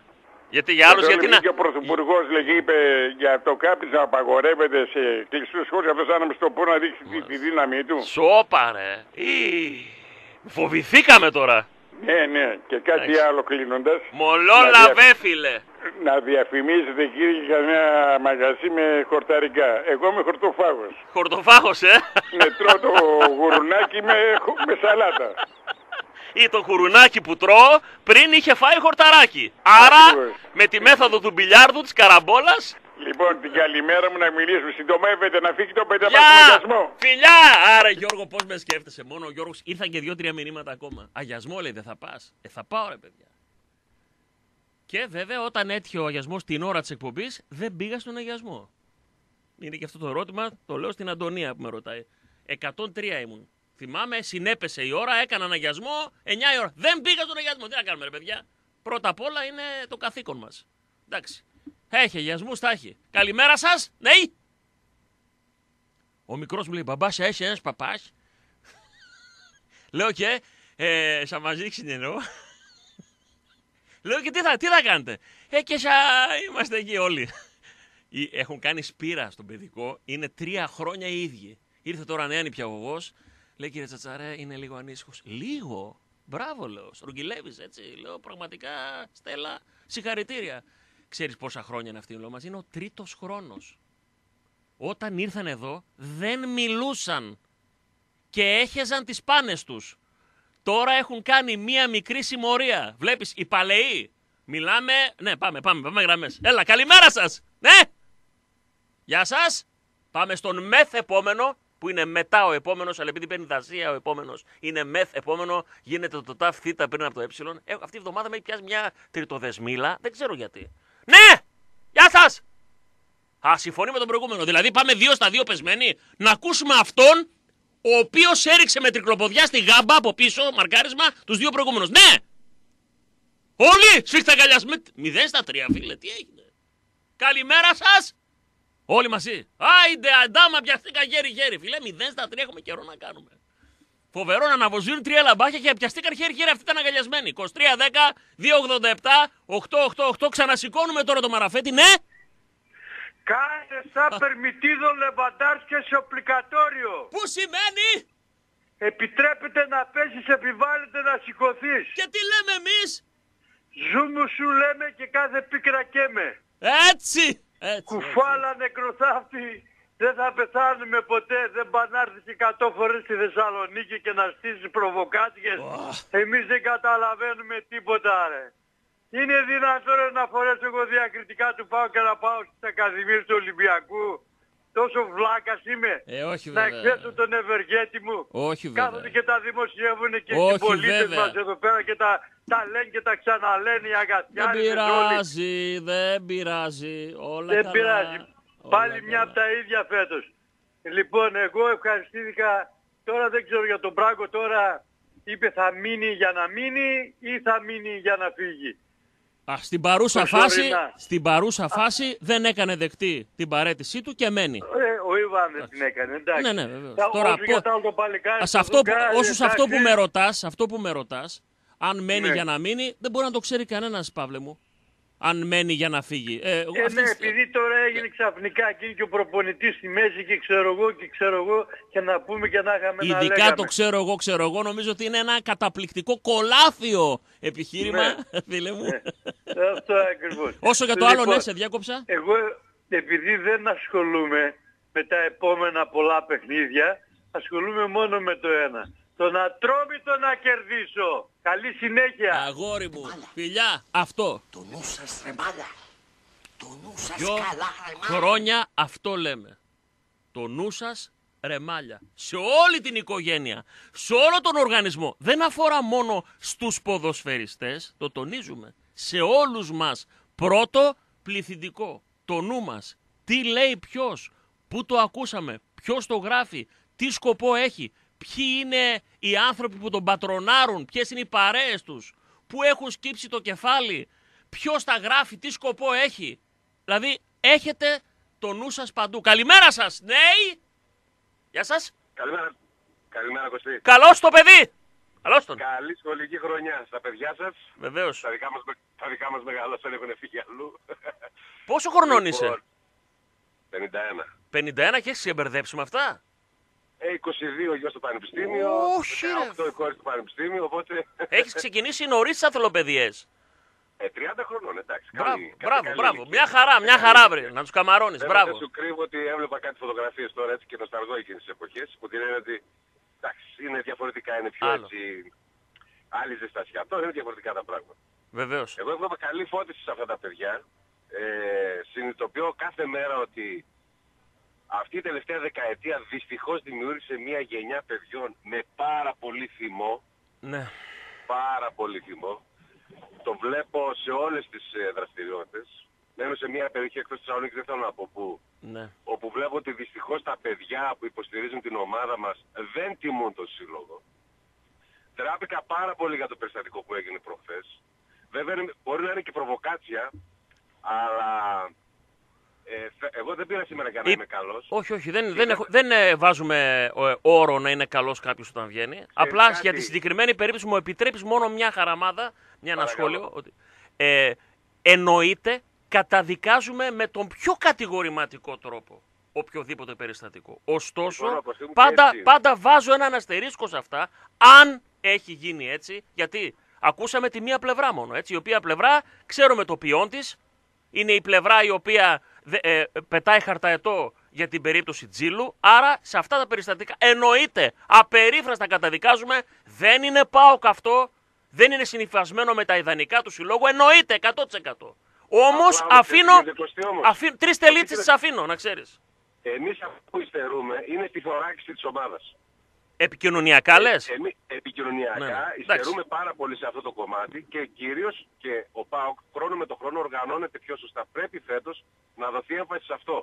Γιατί για άλλους, γιατί να... Και ο Πρωθυπουργός λέγει, είπε για το κάπνισμα να απαγορεύεται σε κλειστούς χώρους, αυτός άναμε στο πόνο να δείξει τη δύναμη του. Σώπα ρε. Φοβηθήκαμε τώρα. Ναι, και κάτι άλλο κλείνοντας. Μολόλα βε φίλε. Να διαφημίζετε κύριε για ένα μαγαζί με χορταρικά. Εγώ είμαι χορτοφάγος. Χορτοφάγος, Ναι, τρώω το γουρουνάκι με σαλάτα. Ή το γουρουνάκι που τρώω πριν είχε φάει χορταράκι. Άρα με τη μέθοδο του μπιλιάρδου, της καραμπόλας. Λοιπόν, την καλημέρα μου να μιλήσουμε. Συντομεύεται να φύγει το πενταπασμογιασμό. Φιλιά! Άρα Γιώργο, πώς με σκέφτεσαι. Μόνο ο Γιώργος, ήρθαν και 2-3 μηνύματα ακόμα. Αγιασμό λέει, δεν θα πας. Θα πάω ρε παιδιά. Και βέβαια όταν έτυχε ο αγιασμός την ώρα της εκπομπής, δεν πήγα στον αγιασμό. Είναι και αυτό το ερώτημα, το λέω στην Αντωνία που με ρωτάει. 103 ήμουν. Θυμάμαι, συνέπεσε η ώρα, έκαναν αγιασμό, 9 η ώρα. Δεν πήγα στον αγιασμό. Τι να κάνουμε ρε παιδιά. Πρώτα απ' όλα είναι το καθήκον μας. Εντάξει. Έχει αγιασμούς, τα έχει. Καλημέρα σας, ναι. Ο μικρός μου λέει, μπαμπάς, έχει ένας παπάς. Λέω και, θα μας δείξει εννοώ. Λέω και τι θα κάνετε. Και είμαστε εκεί όλοι. Έχουν κάνει σπήρα στον παιδικό, είναι 3 χρόνια οι ίδιοι. Ήρθε τώρα νέα νηπιαγωγός, λέει κύριε Τσατσαρέ, είναι λίγο ανήσυχος. Λίγο, μπράβο λέω, στρογγυλεύεις έτσι. Λέω πραγματικά, Στέλλα, συγχαρητήρια. Ξέρεις πόσα χρόνια είναι αυτοί, λέω, μας είναι ο 3ος χρόνος. Όταν ήρθαν εδώ δεν μιλούσαν και έχεζαν τις πάνες τους. Τώρα έχουν κάνει μία μικρή συμμορία. Βλέπεις, οι παλαιοί. Μιλάμε, ναι πάμε γραμμές. Έλα, καλημέρα σας, ναι. Γεια σας. Πάμε στον μεθ επόμενο, που είναι μετά ο επόμενος, αλλά επειδή παίρνει δασία ο επόμενος, είναι μεθ επόμενο, γίνεται το ταφ θήτα πριν από το ε. Αυτή η εβδομάδα με έχει πιάσει μια τριτοδεσμίλα, δεν ξέρω γιατί. Ναι! Γεια σας! Συμφωνεί με τον προηγούμενο. Δηλαδή πάμε 2 στα 2 πεσμένοι να ακούσουμε αυτόν ο οποίος έριξε με τρικλοποδιά στη γάμπα από πίσω, μαρκάρισμα, τους 2 προηγούμενους. Ναι! Όλοι σφίχτα αγκαλιασμοί. 0 στα 3, φίλε, τι έγινε. Καλημέρα σας! Όλοι μαζί. Άιντε, αντάμα, πιαστήκα χέρι-χέρι. Φίλε, 0 στα 3 έχουμε καιρό να κάνουμε. Φοβερό να αναβοζούν 3 λαμπάκια και πιαστήκαν χέρι-χέρι, αυτοί ήταν αγκαλιασμένοι. 23-10, 287, 888. Ξανασηκώνουμε τώρα το μαραφέτη, ναι! Κάνε σαν περμητίδο λεβαντάρς και σοπλικατόριο. Πού σημαίνει? Επιτρέπεται να πέσεις, επιβάλλεται να σηκωθείς. Και τι λέμε εμείς? Ζούμου σου λέμε και κάθε πίκρα καίμε. Έτσι! Κουφάλα νεκροθάφτη, δεν θα πεθάνουμε ποτέ. Δεν πανάρθεις 100 φορές στη Θεσσαλονίκη και να στήσεις προβοκάτιες. Εμείς δεν καταλαβαίνουμε τίποτα ρε. Είναι δυνατόν να φορέσω εγώ διακριτικά του πάω και να πάω στις ακαδημίες του Ολυμπιακού. Τόσο βλάκας είμαι. Όχι να εκθέσω τον ευεργέτη μου. Όχι βέβαια. Κάθονται και τα δημοσιεύουν και οι πολίτες μας εδώ πέρα και τα λένε και τα ξαναλένε οι αγκαθιάρες. Δεν πειράζει. Όλα δεν καλά. πειράζει. Όλα Πάλι καλά. μια από τα ίδια φέτος. Λοιπόν, εγώ ευχαριστήθηκα. Τώρα δεν ξέρω για τον Μπράγκο τώρα. Είπε θα μείνει για να μείνει ή θα μείνει για να φύγει. Στην παρούσα φάση δεν έκανε δεκτή την παραίτησή του και μένει. Ο Ιβάν δεν την έκανε, εντάξει. Ναι, βεβαίως. Τώρα, αυτό που με ρωτάς, αν μένει για να μείνει, δεν μπορεί να το ξέρει κανένας, Παύλε μου. Αν μένει για να φύγει. Επειδή τώρα έγινε ξαφνικά εκείνη και ο προπονητής στη μέση και ξέρω εγώ και να πούμε και να είχαμε να λέγαμε. Ειδικά το ξέρω εγώ, νομίζω ότι είναι ένα καταπληκτικό κολάφιο επιχείρημα, φίλε μου. Αυτό ακριβώς. Όσο για το άλλο, ναι, σε διάκοψα. Εγώ, επειδή δεν ασχολούμαι με τα επόμενα πολλά παιχνίδια, ασχολούμαι μόνο με το ένα. Τον Ατρόμητο να κερδίσω. Καλή συνέχεια. Αγόρι μου, φιλιά, αυτό. Το νου σας ρε μάλα. Το νου σας Δυο καλά ρε μάλα. χρόνια αυτό λέμε. Το νου σας ρεμάλια. Σε όλη την οικογένεια, σε όλο τον οργανισμό. Δεν αφορά μόνο στους ποδοσφαιριστές, το τονίζουμε. Σε όλους μας. Πρώτο, πληθυντικό. Το νου μας. Τι λέει ποιος, πού το ακούσαμε, ποιος το γράφει, τι σκοπό έχει. Ποιοι είναι οι άνθρωποι που τον πατρονάρουν, ποιες είναι οι παρέες τους, που έχουν σκύψει το κεφάλι, ποιος τα γράφει, τι σκοπό έχει. Δηλαδή έχετε το νου σας παντού. Καλημέρα σας, νέοι. Γεια σας. Καλημέρα Κωστή. Καλώς το παιδί. Καλώς τον. Καλή σχολική χρονιά στα παιδιά σας. Βεβαίως. Στα δικά μας Τα δικά μας μεγαλώσαν, έχουν φύγει αλλού. Πόσο χρονών είσαι? 51. 51 και έχεις ξεμπερδέψει με αυτά? 22 γιος στο πανεπιστήμιο, Όχι, 18 η κόρη στο πανεπιστήμιο, οπότε... Έχεις ξεκινήσει νωρίς τις αθλοπαιδιές. 30 χρονών, εντάξει. Μπράβο. Μια χαρά, βρε. Να τους καμαρώνεις, μπράβο. Δεν σου κρύβω ότι έβλεπα κάτι φωτογραφίες τώρα έτσι και νοσταλγώ εκείνες τις εποχές, που την λένε ότι εντάξει, είναι διαφορετικά, είναι πιο Άλλο. έτσι... Άλλη ζεστασιά. Τώρα είναι διαφορετικά τα πράγματα. Βεβαίως. Εγώ έχω καλή φώτιση σε αυτά τα παιδιά. Συνειδητοποιώ κάθε μέρα ότι αυτή η τελευταία δεκαετία δυστυχώς δημιούργησε μια γενιά παιδιών με πάρα πολύ θυμό. Ναι. Πάρα πολύ θυμό. Το βλέπω σε όλες τις δραστηριότητες. Μένω σε μια περιοχή εκτός της Θεσσαλονίκης, δεν θέλω να πω πού. Ναι. Όπου βλέπω ότι δυστυχώς τα παιδιά που υποστηρίζουν την ομάδα μας δεν τιμούν τον σύλλογο. Τράπηκα πάρα πολύ για το περιστατικό που έγινε προχθές. Βέβαια μπορεί να είναι και προβοκάτσια, αλλά εγώ δεν πήρα σήμερα για να είμαι καλός. Όχι, δεν βάζουμε όρο να είναι καλός κάποιος όταν βγαίνει. Απλά για τη συγκεκριμένη περίπτωση μου επιτρέπεις μόνο μια χαραμάδα, ένα σχόλιο. Ότι, εννοείται, καταδικάζουμε με τον πιο κατηγορηματικό τρόπο οποιοδήποτε περιστατικό. Ωστόσο, πάντα βάζω έναν αστερίσκο σε αυτά, αν έχει γίνει έτσι, γιατί ακούσαμε τη μία πλευρά μόνο, έτσι, η οποία πλευρά ξέρουμε το ποιόν της, είναι η πλευρά η οποία πετάει χαρταετό για την περίπτωση Τζίλου, άρα σε αυτά τα περιστατικά εννοείται, απερίφραστα καταδικάζουμε, δεν είναι ΠΑΟΚ αυτό, δεν είναι συνυφασμένο με τα ιδανικά του συλλόγου, εννοείται 100%. Όμως αφήνω 3 τελίτσες τις αφήνω, να ξέρεις. Εμείς αυτό που υστερούμε είναι στη θωράκιση της ομάδας. Επικοινωνιακά λες? Επικοινωνιακά υστερούμε πάρα πολύ σε αυτό το κομμάτι και κυρίως και ο ΠΑΟΚ χρόνο με το χρόνο οργανώνεται πιο σωστά. Πρέπει φέτος να δοθεί έμφαση σε αυτό.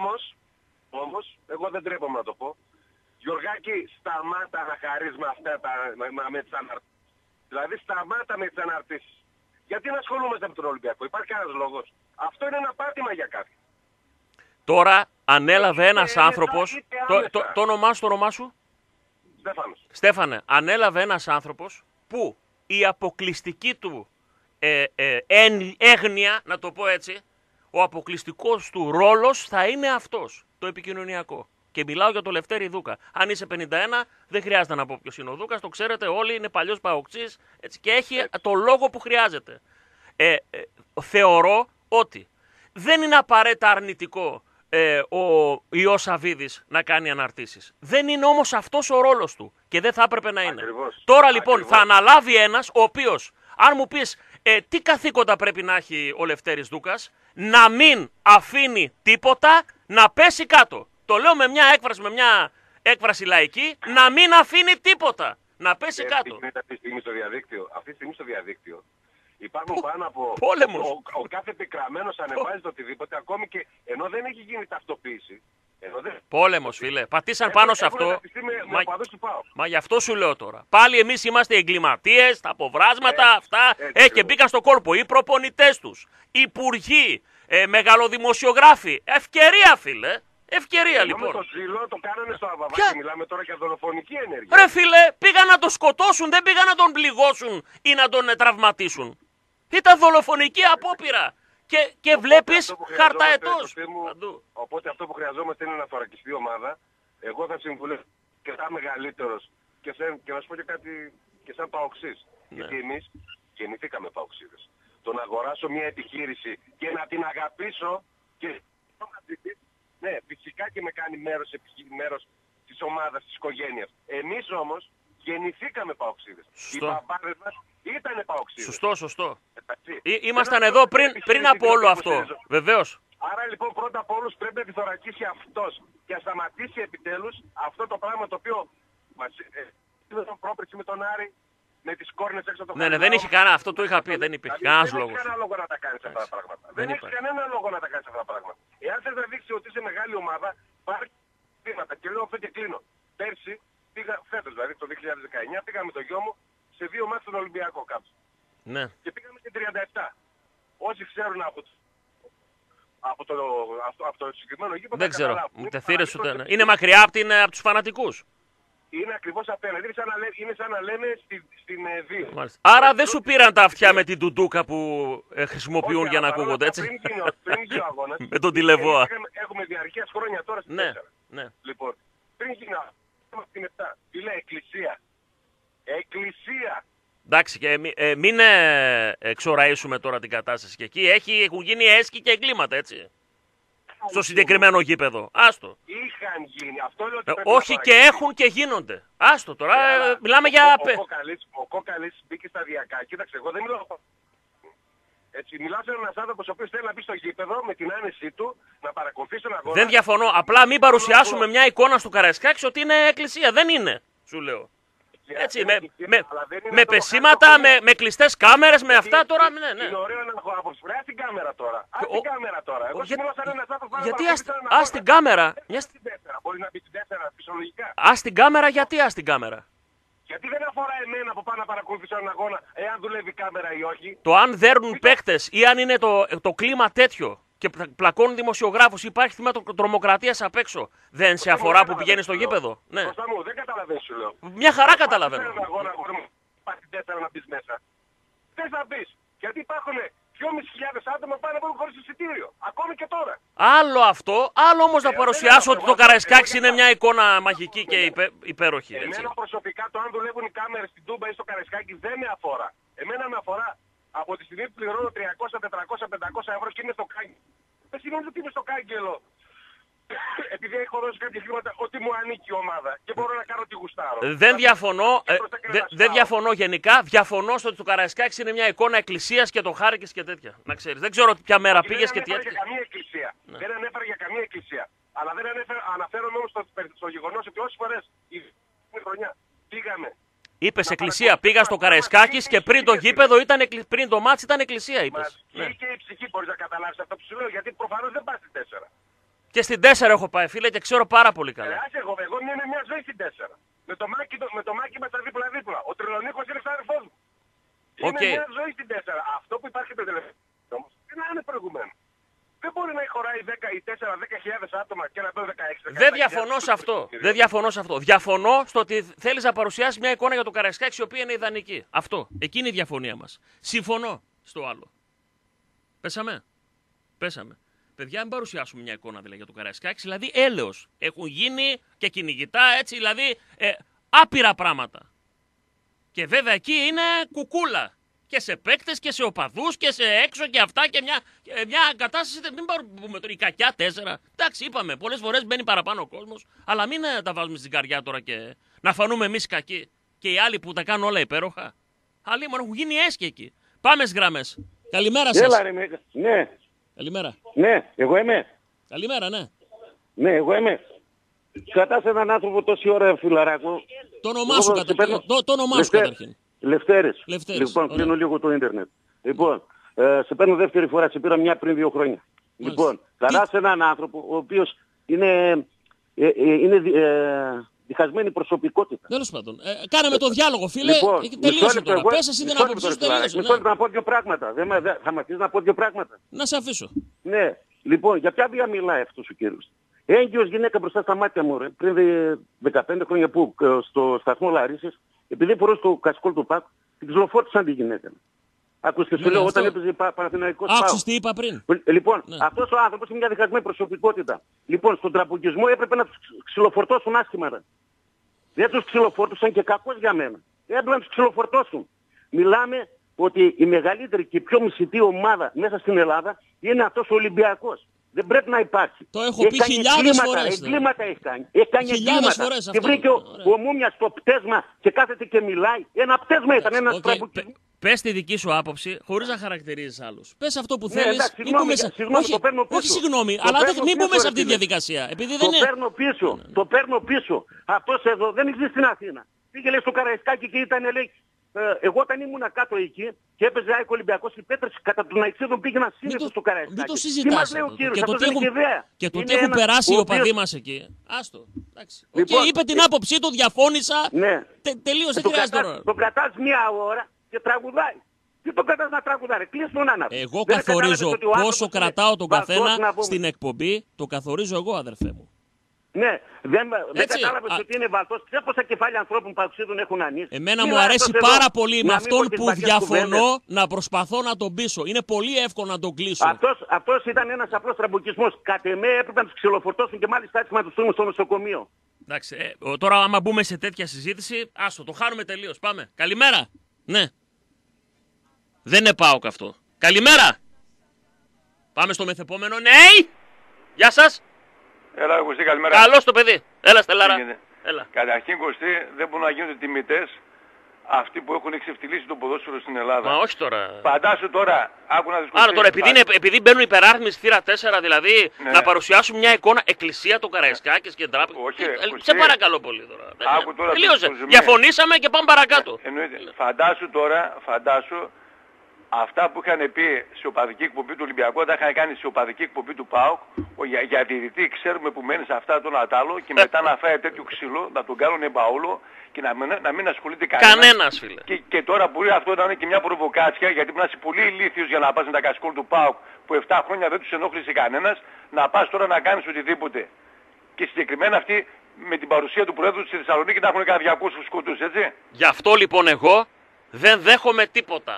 Όμως, εγώ δεν τρέπομαι να το πω, Γιωργάκη, σταμάτα να χαρείς με αυτά με τις αναρτήσεις. Δηλαδή σταμάτα με τις αναρτήσεις. Γιατί να ασχολούμαστε με τον Ολυμπιακό? Υπάρχει κανένας λόγος? Αυτό είναι ένα πάτημα για κάποιον. Τώρα ανέλαβε ένας άνθρωπος, το όνομά σου? Στέφανος. Στέφανε, ανέλαβε ένας άνθρωπος που η αποκλειστική του έγνοια, να το πω έτσι, ο αποκλειστικός του ρόλος θα είναι αυτός, το επικοινωνιακό. Και μιλάω για τον Λευτέρη Δούκα. Αν είσαι 51, δεν χρειάζεται να πω ποιος είναι ο Δούκας, το ξέρετε όλοι, είναι παλιός παοξής και έχει το λόγο που χρειάζεται. Θεωρώ ότι δεν είναι απαραίτητα αρνητικό ο Ιώς Σαββίδης να κάνει αναρτήσεις. Δεν είναι όμως αυτός ο ρόλος του και δεν θα έπρεπε να είναι. Τώρα λοιπόν θα αναλάβει ένας ο οποίος, αν μου πεις τι καθήκοντα πρέπει να έχει ο Λευτέρης Δούκας, να μην αφήνει τίποτα να πέσει κάτω. Το λέω με μια έκφραση λαϊκή, να μην αφήνει τίποτα να πέσει κάτω. Αυτή τη στιγμή στο διαδίκτυο υπάρχουν πάνω από... Ο κάθε επικραμμένος ανεβάζει το οτιδήποτε, ακόμη και ενώ δεν έχει γίνει ταυτοποίηση. Πόλεμος, φίλε. Πατήσαν πάνω σε αυτό. Μα γι' αυτό σου λέω τώρα. Πάλι εμείς είμαστε εγκληματίες, τα αποβράσματα, αυτά. Και μπήκαν στο κόλπο. Οι προπονητές τους, υπουργοί, μεγαλοδημοσιογράφοι. Ευκαιρία, φίλε. Ευκαιρία λοιπόν. Με το ζήλο το κάνανε στο Αβαβά. Μιλάμε τώρα για δολοφονική ενέργεια. Ρε φίλε, πήγαν να τον σκοτώσουν, δεν πήγαν να τον πληγώσουν ή να τον τραυματίσουν. Ήταν δολοφονική απόπειρα. Και βλέπεις χαρταετός. Οπότε αυτό που χρειαζόμαστε είναι να θωρακιστεί ομάδα. Εγώ θα συμβουλεύω και σαν μεγαλύτερος και να σου πω και κάτι και σαν παοξής. Γιατί εμείς γεννηθήκαμε παοξίδες. Το να αγοράσω μια επιχείρηση και να την αγαπήσω και ναι, φυσικά και με κάνει μέρος της ομάδας, της οικογένειας. Εμείς όμως γεννηθήκαμε παοξίδες. Οι μπαμπάδες μας ήτανε παοξίδες. Σωστό. Ήμασταν εδώ πριν από όλο αυτό. Βεβαίως. Άρα λοιπόν πρώτα απ' όλους πρέπει να τη θωρακίσει αυτός και να σταματήσει επιτέλους αυτό το πράγμα το οποίο μας πρόπερση με τον Άρη, με τις κόρνες έξω από το Ναι, δεν είχε κανένα, αυτό το είχα πει, δεν υπήρχε κανένας λόγος. Δεν έχει κανένα λόγο να τα κάνεις αυτά τα πράγματα. Δεν έχει κανένα λόγο να τα κάνεις αυτά τα πράγματα. Εάν θες να δείξεις ότι είσαι μεγάλη ομάδα, πάρει βήματα. Και λέω αυτό και κλείνω. Πέρσι, φέτος δηλαδή το 2019, πήγα με το γιο μου σε 2 μάτς στον Ολυμπιακό κάπου. Ναι. Και πήγαμε και 37. Όσοι ξέρουν από το συγκεκριμένο γήπεδο. Δεν ξέρω. Ούτε θύρες ούτε. Είναι μακριά από τους φανατικούς. είναι ακριβώς απέναντι. Είναι σαν να λέμε στην 2. Άρα δεν σου πήραν τα αυτιά με την τουντούκα που χρησιμοποιούν για να ακούγονται, έτσι. Πριν γίνει ο αγώνας, με τον τηλεβόα. Έχουμε διαρκές χρόνια τώρα στην 4. Ναι. Λοιπόν, πριν γίνει ο αγώνας στην 7, λέει εκκλησία. Εκκλησία. Εντάξει, και μην εξοραίσουμε τώρα την κατάσταση. Και εκεί έχουν γίνει έσκοι και εγκλήματα, έτσι. Στο συγκεκριμένο γήπεδο. Άστο. Είχαν γίνει. Αυτό λέω όχι και έχουν και γίνονται. Άστο τώρα. Μιλάμε για. Ο Κόκαλης μπήκε σταδιακά. Κοίταξε, εγώ δεν μιλάω. Έτσι, μιλάω σε έναν άνθρωπο ο οποίος θέλει να μπει στο γήπεδο με την άνεσή του, να παρακολουθήσει τον αγώνα. Δεν διαφωνώ. Απλά μην παρουσιάσουμε μια εικόνα στο Καραϊσκάκη ότι είναι εκκλησία. Δεν είναι, σου λέω. Έτσι, με πεσήματα, με κλειστές κάμερες, με αυτά τώρα. Ναι. Είναι ωραίο να έχω άποψη. Βρέα την κάμερα τώρα. Ας την κάμερα τώρα. Εγώ συμφωνώ σαν ένας άνθρωπος. Γιατί ας την κάμερα. Μπορεί να μπει την 4 φυσιολογικά. Ας την κάμερα, γιατί ας την κάμερα. Γιατί δεν αφορά εμένα που πάω να παρακολουθήσω έναν αγώνα, εάν δουλεύει η κάμερα ή όχι. Το αν δέρνουν παίκτες ή αν είναι το κλίμα τέτοιο και πλακώνουν δημοσιογράφους, υπάρχει θύμα τρομοκρατίας απ' έξω. Δεν σε αφορά που πηγαίνει στο γήπεδο. Ναι. Κώστα μου, δεν καταλαβαίνεις, σου λέω. Μια χαρά καταλαβαίνω. Έναν αγώνα, πάει την 4 να μπεις μέσα. Δεν θα μπεις. Γιατί υπάρχουν 2.500 άτομα πάνω από χωρίς εισιτήριο. Ακόμη και τώρα. Άλλο αυτό, άλλο όμως να παρουσιάσω ότι το Καραϊσκάκης είναι μια εικόνα μαγική και υπέροχη. Εμένα προσωπικά το αν δουλεύουν οι κάμερες στην Τούμπα ή στο Καραϊσκάκη δεν με αφορά. Εμένα με αφορά από τη στιγμή που πληρώνω 300, 400, 500 ευρώ και είμαι στο κάγκελο. Δεν σημαίνει ότι είμαι στο κάγκελο. Επειδή έχω δώσει κάποια χρήματα ότι μου ανήκει η ομάδα και μπορώ να κάνω τι γουστάρω. Δεν διαφωνώ γενικά. Διαφωνώ στο ότι το Καραϊσκάκης είναι μια εικόνα εκκλησίας και το χάρηκες και τέτοια. Να ξέρεις. Δεν ξέρω ποια μέρα πήγες και τι έτυχε. Δεν ανέφερα για καμία εκκλησία. Αλλά δεν αναφέρομαι όμως στο γεγονός ότι όσες φορές η χρονιά πήγαμε. Είπες εκκλησία. Πήγα στο Καραϊσκάκης και πριν το γήπεδο πριν το μάτς ήταν εκκλησία, είπες. Και η ψυχή μπορείς να καταλάβεις αυτό που σου λέω, γιατί προφανώς δεν πας στην 4. Και στην 4 έχω πάει, φίλε, και ξέρω πάρα πολύ καλά. Εγώ είμαι μια ζωή στην 4. Με το μάκι μας τα δίπλα-δίπλα. Ο Τρελονίκος είναι ξάδερφός μου. Είναι μια ζωή στην 4. Αυτό που υπάρχει το τελευταίο όμως είναι να είναι προηγουμένο. Δεν μπορεί να χωράει 10.000 άτομα και να μπουν 16. Δεν διαφωνώ σε αυτό. Δεν διαφωνώ σε αυτό. Διαφωνώ στο ότι θέλεις να παρουσιάσεις μια εικόνα για το Καραϊσκάκη η οποία είναι ιδανική. Αυτό. Εκείνη η διαφωνία μας. Συμφωνώ στο άλλο. Πέσαμε. Παιδιά, μην παρουσιάσουμε μια εικόνα δηλαδή για το Καραϊσκάκη, δηλαδή έλεος. Έχουν γίνει και κυνηγητά, έτσι, δηλαδή άπειρα πράγματα. Και βέβαια εκεί είναι κουκούλα. Και σε παίκτες και σε οπαδούς και σε έξω και αυτά και μια κατάσταση. Μην πούμε τώρα η κακιά 4. Εντάξει, είπαμε, πολλές φορές μπαίνει παραπάνω ο κόσμος, αλλά μην τα βάζουμε στην καρδιά τώρα και να φανούμε εμείς κακοί. Και οι άλλοι που τα κάνουν όλα υπέροχα. Άλλοι μόνο έχουν γίνει έσκοι εκεί. Πάμε στις γραμμές. Καλημέρα σας. Έλα, ρε, ναι. Καλημέρα. Ναι, εγώ είμαι. Καλημέρα, ναι. Ναι, εγώ είμαι. Κρατάς έναν άνθρωπο τόση ώρα, φιλαράκο. Το όνομά σου καταρχήν. Λευτέρης. Λοιπόν, κλείνω λίγο το ίντερνετ. Λοιπόν, σε παίρνω δεύτερη φορά, σε πήρα μια πριν 2 χρόνια. Λοιπόν, κρατάς έναν άνθρωπο ο οποίος είναι διχασμένη προσωπικότητα. Τέλος πάντων. Κάναμε το διάλογο, φίλε. Λοιπόν, τελείωσε τώρα. Πες εσύ την άποψη σου, τελείωσε. Μισό λεπτό να πω 2 πράγματα. Θα με αφήσεις να πω 2 πράγματα. Να σε αφήσω. Ναι. Λοιπόν, για ποια βία μιλάει αυτός ο κύριος. Έγκυος γυναίκα μπροστά στα μάτια μου, ρε, πριν 15 χρόνια που στο σταθμό Λαρίσης, επειδή φορούσε το κασκόλ του ΠΑΚ, την ξυλοφόρτισαν τη γυναίκα. Ακούστε, σου λέω, όταν έπαιζε Παναθηναϊκός ΠΑΟΚ. Άκουσες τι είπα πριν. Λοιπόν, αυτός ο άνθρωπος είναι μια διχασμένη προσωπικότητα. Λοιπόν, στον τραμπουκισμό έπρεπε να τους ξυλοφορτώσουν άσχημα. Ρε. Δεν τους ξυλοφορτώσαν και κακώς για μένα. Έπρεπε να τους ξυλοφορτώσουν. Μιλάμε ότι η μεγαλύτερη και πιο μισητή ομάδα μέσα στην Ελλάδα είναι αυτός ο Ολυμπιακός. Δεν πρέπει να υπάρχει. Το έχω πει χιλιάδες φορές. Εγκλήματα έχει κάνει. Έχει κάνει εγκλήματα. Και βρήκε ο Μούμιας στο πτέσμα και κάθεται και μιλάει. Ένα πτέσμα ήταν, ένας τραμπουκισμός. Πες τη δική σου άποψη, χωρίς να χαρακτηρίζεις άλλους. Πες αυτό που θέλεις. Εντάξει, συγγνώμη, το παίρνω πίσω. Όχι συγγνώμη, αλλά μην πούμε σε αυτή τη διαδικασία. Επειδή δεν το παίρνω πίσω. Αυτός εδώ δεν exist στην Αθήνα. Πήγε λέει στο Καραϊσκάκι και ήταν λέει. Εγώ όταν ήμουν κάτω εκεί και έπαιζε ΑΕΚ Ολυμπιακός οι Πέτρες κατά τον Αηξίδων πήγαιναν σύννεφο στο Καραϊσκάκι. Μην το συζητάς. Και το τι έχουν περάσει οι οπαδοί μας εκεί. Άστο. Λοιπόν, είπε την άποψή του, διαφώνησα. Ναι. Τελείωσε, δεν χρειάζεται τώρα. Το κρατάς 1 ώρα και τραγουδάει. Τι το κρατάς να τραγουδάει, κλείσει τον άναπο. Εγώ καθορίζω πόσο κρατάω τον καθένα στην εκπομπή, το καθορίζω εγώ, αδερφέ μου. Ναι, δεν κατάλαβες ότι είναι βαλτός. Ξέρεις πόσα κεφάλια ανθρώπων παοξίδων έχουν ανήσει. Εμένα μου αρέσει πάρα πολύ με αυτόν που διαφωνώ να προσπαθώ να τον πείσω. Είναι πολύ εύκολο να τον κλείσω. Αυτός ήταν ένας απλός τραμπουκισμός. Κατ' εμέ έπρεπε να τους ξυλοφορτώσουν και μάλιστα έτσι να τους στείλουν στο νοσοκομείο. Εντάξει, τώρα άμα μπούμε σε τέτοια συζήτηση, άστο, το χάνουμε τελείως. Πάμε. Καλημέρα. Ναι. Δεν είναι ΠΑΟΚ αυτό. Καλημέρα. Πάμε στο μεθεπόμενο. Ναι. Γεια σας. Έλα, Κωστή, καλημέρα. Καλώς το παιδί. Έλα, Στελάρα. Έλα. Καταρχήν, Κωστή, δεν μπορούν να γίνονται τιμητές αυτοί που έχουν εξευτυλίσει το ποδόσφαιρο στην Ελλάδα. Μα όχι τώρα. Φαντάσου τώρα, άκου να δεις. Άρα τώρα, επειδή μπαίνουν υπεράρθμιση θύρα 4, δηλαδή, ναι, να παρουσιάσουν μια εικόνα εκκλησία των Καραϊσκάκης και τράπεζα. Όχι, σε παρακαλώ πολύ τώρα. Άκου τώρα. Τελείωσε. Διαφωνήσαμε και πάμε παρακάτω. Φαντάσου τώρα, αυτά που είχαν πει σε οπαδική εκπομπή του Ολυμπιακού, τα είχαν κάνει σε οπαδική εκπομπή του ΠΑΟΚ, για διαιτητή ξέρουμε που μένει σε αυτά τον Ατάλο και μετά να φάει τέτοιο ξύλο, να τον κάνουν εμπαούλο και να μην ασχολείται κανένας, φίλε. Και τώρα μπορεί αυτό να είναι και μια προβοκάτσια, γιατί πρέπει να είσαι πολύ ηλίθιος για να πας με τα κασκόλ του ΠΑΟΚ που 7 χρόνια δεν τους ενόχλησε κανένας, να πας τώρα να κάνεις οτιδήποτε. Και συγκεκριμένα αυτοί με την παρουσία του Προέδρου στη Θεσσαλονίκη να έχουν κάνει 200 σκοτούς, έτσι. Γι' αυτό λοιπόν εγώ δεν δέχομαι τίποτα.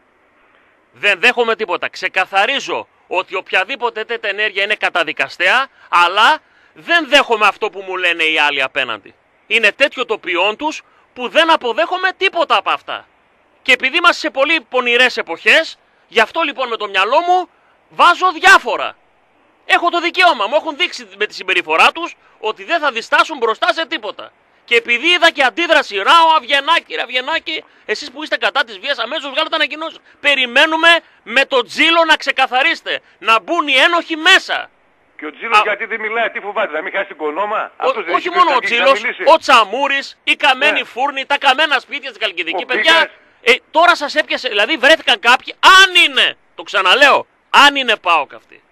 Δεν δέχομαι τίποτα. Ξεκαθαρίζω ότι οποιαδήποτε τέτοια ενέργεια είναι καταδικαστέα, αλλά δεν δέχομαι αυτό που μου λένε οι άλλοι απέναντι. Είναι τέτοιο το ποιόν τους που δεν αποδέχομαι τίποτα από αυτά. Και επειδή είμαστε σε πολύ πονηρές εποχές, γι' αυτό λοιπόν με το μυαλό μου βάζω διάφορα. Έχω το δικαίωμα, μου έχουν δείξει με τη συμπεριφορά τους ότι δεν θα διστάσουν μπροστά σε τίποτα. Και επειδή είδα και αντίδραση, Αβγενάκη, εσείς που είστε κατά της βίας, αμέσως βγάλετε ανακοινώσεις. Περιμένουμε με το Τζίλο να ξεκαθαρίσετε, να μπουν οι ένοχοι μέσα. Και ο Τζίλος γιατί δεν μιλάει, τι φοβάται, να μην χάσει κονόμα. Όχι μόνο ο Τζίλος, ο Τσαμούρης, οι καμένοι φούρνοι, τα καμένα σπίτια της Καλκιδική. Παιδιά, τώρα σας έπιασε, δηλαδή βρέθηκαν κάποιοι, αν είναι, το ξαναλέω, αν είναι ΠΑΟΚ αυτοί.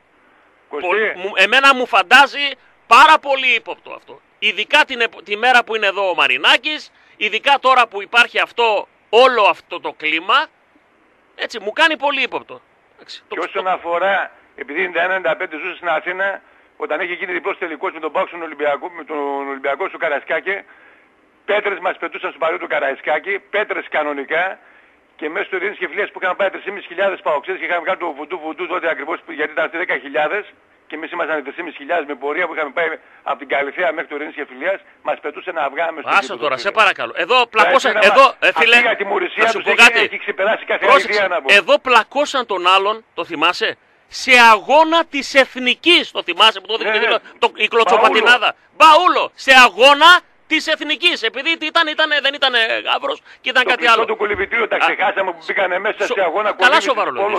Εμένα μου φαντάζει πάρα πολύ ύποπτο αυτό. Ειδικά τη μέρα που είναι εδώ ο Μαρινάκης, ειδικά τώρα που υπάρχει όλο αυτό το κλίμα, έτσι, μου κάνει πολύ ύποπτο. Και όσον αφορά, επειδή 95 ζούσε στην Αθήνα, όταν έχει γίνει διπλός τελικός με τον ΠΑΟΚ με τον Ολυμπιακό στο Καραϊσκάκη, πέτρες μας πετούσαν στο παλιό του Καραϊσκάκη, πέτρες κανονικά, και μέσα στο Ειρήνης και Φιλίας που είχαν πάει 3.500 παοξές και είχαμε κάνει το βουντού τότε ακριβώς, γιατί ήταν 10.000. Και εμείς ήμασταν 3.500 με πορεία που είχαμε πάει από την Καλυθέα μέχρι το Ειρήνης και Φιλίας, μας πετούσε να αυγά μες στο Άσο τώρα, σε παρακαλώ. Εδώ πλακώσαν, φίλε, για τιμωρησία να σου πω κάτι. Έχει ξεπεράσει κάθε αηδία να πω. Εδώ πλακώσαν τον άλλον, το θυμάσαι, σε αγώνα της Εθνικής, το θυμάσαι που το δείχνει η κλωτσοπατινάδα. Μπαούλο, σε αγώνα της Εθνικής. Επειδή δεν ήταν γάβρος και ήταν κάτι άλλο. Το κολυμπητήριο τα ξεχάσαμε που πήγανε μέσα σε αγώνα κολύμπηση.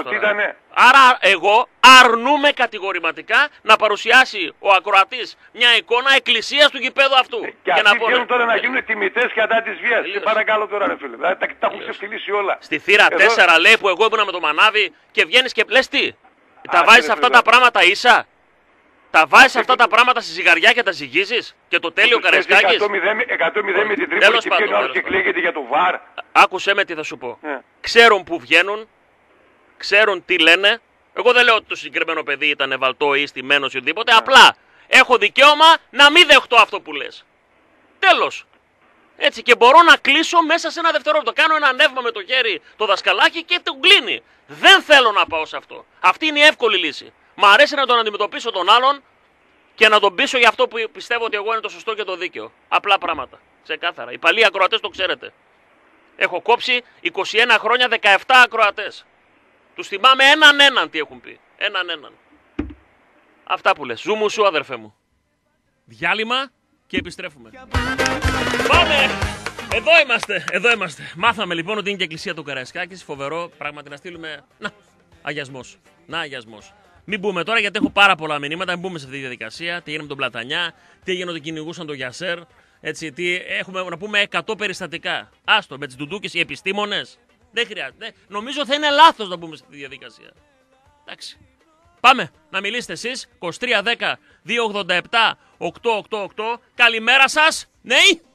Άρα εγώ αρνούμαι κατηγορηματικά να παρουσιάσει ο ακροατής μια εικόνα εκκλησίας του γηπέδου αυτού. Και αυτοί βγαίνουν τώρα να γίνουν τιμητές κατά της βίας. Και παρακαλώ τώρα ρε φίλε. Τα έχουν ξεφτυλίσει όλα. Στη θύρα 4 λέει που εγώ ήμουνα με το μανάβι και βγαίνεις και λες τι. Τα βάζεις αυτά τα πράγματα ίσα. Τα βάζεις αυτά τα πράγματα στη ζυγαριά και τα ζυγίζεις και το τέλειο Καραϊσκάκης. 100-0 με την Τρίπολη και βγαίνει όλος και κλαίγεται για το βαρ. Άκουσέ με τι θα σου πω. Ξέρουν που βγαίνουν, ξέρουν τι λένε. Εγώ δεν λέω ότι το συγκεκριμένο παιδί ήταν βαλτό ή στημένος ή οτιδήποτε. Απλά έχω δικαίωμα να μην δεχτώ αυτό που λες. Τέλος. Έτσι και μπορώ να κλείσω μέσα σε ένα δευτερόλεπτο. Κάνω ένα ανέβημα με το χέρι το δασκαλάκι και τον κλείνει. Δεν θέλω να πάω σε αυτό. Αυτή είναι η εύκολη λύση. Μ' αρέσει να τον αντιμετωπίσω τον άλλον και να τον πείσω για αυτό που πιστεύω ότι εγώ είναι το σωστό και το δίκαιο. Απλά πράγματα. Ξεκάθαρα. Οι παλιοί ακροατές το ξέρετε. Έχω κόψει 21 χρόνια 17 ακροατές. Τους θυμάμαι έναν τι έχουν πει. Έναν. Αυτά που λες. Ζούμου σου αδερφέ μου. Διάλειμμα και επιστρέφουμε. Πάμε! Εδώ είμαστε. Μάθαμε λοιπόν ότι είναι και εκκλησία του Καραϊσκάκης. Φοβερό πράγματι να στείλουμε. Αγιασμός. Αγιασμός. Μην μπούμε τώρα γιατί έχω πάρα πολλά μηνύματα. Μην μπούμε σε αυτή τη διαδικασία. Τι έγινε με τον Πλατανιά, τι έγινε ότι κυνηγούσαν τον Γιασέρ. Έτσι, τι έχουμε να πούμε 100 περιστατικά. Άστο με τις ντουντούκες οι επιστήμονες. Δεν χρειάζεται. Νομίζω θα είναι λάθος να μπούμε σε αυτή τη διαδικασία. Εντάξει. Πάμε να μιλήσετε εσείς. 2310-287-888. Καλημέρα σας. Ναι.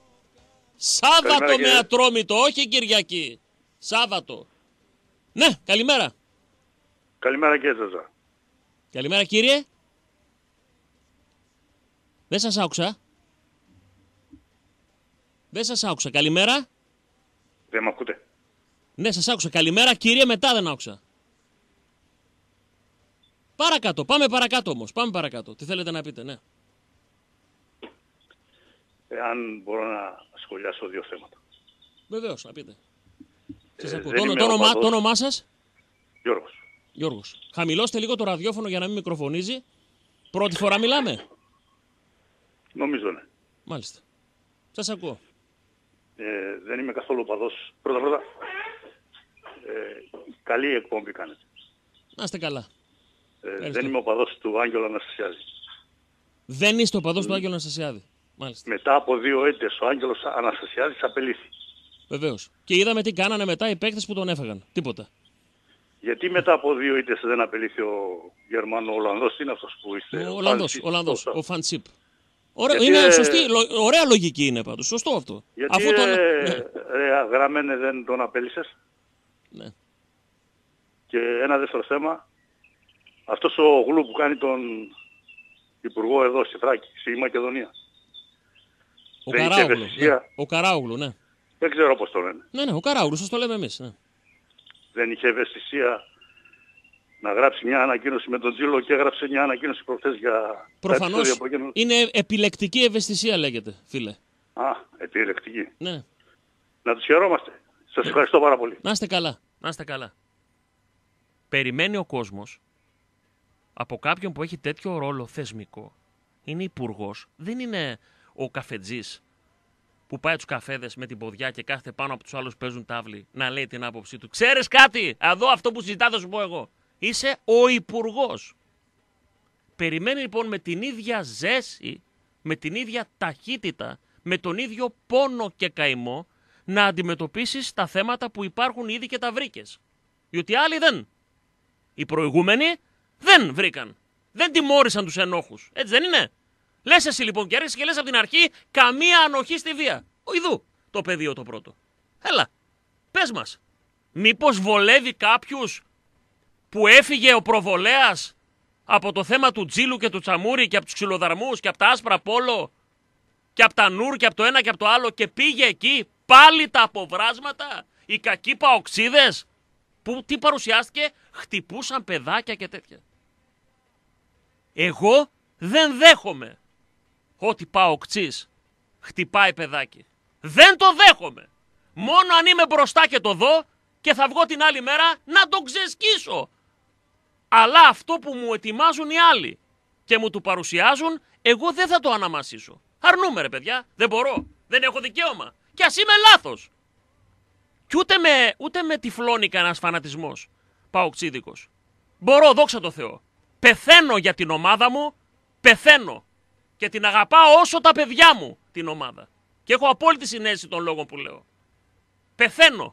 Σάββατο με Ατρόμητο, όχι Κυριακή. Σάββατο. Ναι, καλημέρα. Καλημέρα και σας. Καλημέρα κύριε. Δεν σας άκουσα. Δεν σας άκουσα. Καλημέρα. Δεν με ακούτε? Ναι, σας άκουσα. Καλημέρα, κύριε, μετά δεν άκουσα. Παρακάτω. Πάμε παρακάτω όμως. Πάμε παρακάτω. Τι θέλετε να πείτε, ναι. Αν μπορώ να σχολιάσω δύο θέματα. Βεβαίως, να πείτε. Σας ακούω. Δεν είμαι Το όνομά σας? Γιώργος. Γιώργος. Χαμηλώστε λίγο το ραδιόφωνο για να μην μικροφωνίζει. Πρώτη φορά μιλάμε? Νομίζω ναι. Μάλιστα. Σας ακούω. Δεν είμαι καθόλου οπαδός. Πρώτα. Καλή εκπομπή κάνετε. Να είστε καλά. Δεν είμαι οπαδός του Άγγελου Αναστασιάδη. Δεν είστε οπαδός του Άγγελου Αναστασιάδη. Μάλιστα. Μετά από 2 ήττες ο Άγγελος Αναστασιάδης απελήθη. Βεβαίως. Και είδαμε τι κάνανε μετά οι παίκτες που τον έφαγαν. Τίποτα. Γιατί μετά από 2 ήττες δεν απελήθη ο Γερμανο-Ολλανδός? Είναι αυτός που είστε? Ο Ολλανδός. Ο Φαντσίπ. Είναι σωστή, ωραία λογική είναι πάντως. Σωστό αυτό. Γιατί Γραμμένε δεν τον απέλησες? Ναι. Και ένα δεύτερο θέμα. Αυτός ο Γλου που κάνει τον υπουργό εδώ στη Θράκη, στη Μακεδονία. Ο Καράογλου, ναι. Δεν ξέρω πώς το λένε. Ναι, ο Καράογλου, σας το λέμε εμείς. Ναι. Δεν είχε ευαισθησία να γράψει μια ανακοίνωση με τον Τζίλο και έγραψε μια ανακοίνωση προχθές για... Προφανώς είναι επιλεκτική ευαισθησία, λέγεται, φίλε. Επιλεκτική. Ναι. Να τους χαιρόμαστε. Σας ευχαριστώ πάρα πολύ. Να είστε καλά. Να είστε καλά. Περιμένει ο κόσμος από κάποιον που έχει τέτοιο ρόλο θεσμικό. Είναι υπουργός. Δεν είναι ο καφετζής που πάει τους καφέδες με την ποδιά και κάθεται πάνω από τους άλλους παίζουν τάβλη να λέει την άποψή του. Ξέρεις κάτι, εδώ αυτό που συζητά θα σου πω εγώ. Είσαι ο υπουργός. Περιμένει λοιπόν με την ίδια ζέση, με την ίδια ταχύτητα, με τον ίδιο πόνο και καημό να αντιμετωπίσεις τα θέματα που υπάρχουν ήδη και τα βρήκες. Διότι άλλοι δεν. Οι προηγούμενοι δεν βρήκαν. Δεν τιμώρησαν τους ενόχους. Έτσι δεν είναι? Λες εσύ λοιπόν και άρχισες και λες από την αρχή καμία ανοχή στη βία. Ιδού το πεδίο το πρώτο. Έλα, πες μας. Μήπως βολεύει κάποιους που έφυγε ο προβολέας από το θέμα του Τζίλου και του Τσαμούρη και από τους ξυλοδαρμούς και από τα άσπρα πόλο και από τα Νούρ και από το ένα και από το άλλο και πήγε εκεί πάλι τα αποβράσματα, οι κακοί παοξίδες που τι παρουσιάστηκε, χτυπούσαν παιδάκια και τέτοια. Εγώ δεν δέχομαι ότι παοξής χτυπάει παιδάκι. Δεν το δέχομαι. Μόνο αν είμαι μπροστά και το δω και θα βγω την άλλη μέρα να τον ξεσκίσω. Αλλά αυτό που μου ετοιμάζουν οι άλλοι και μου του παρουσιάζουν, εγώ δεν θα το αναμασίσω. Αρνούμε ρε παιδιά, δεν μπορώ, δεν έχω δικαίωμα. Κι ας είμαι λάθος. Κι ούτε με τυφλώνει κανένας φανατισμός παοξίδικος. Μπορώ, δόξα τω Θεώ. Πεθαίνω για την ομάδα μου, πεθαίνω. Και την αγαπάω όσο τα παιδιά μου την ομάδα. Και έχω απόλυτη συνέστηση των λόγων που λέω. Πεθαίνω.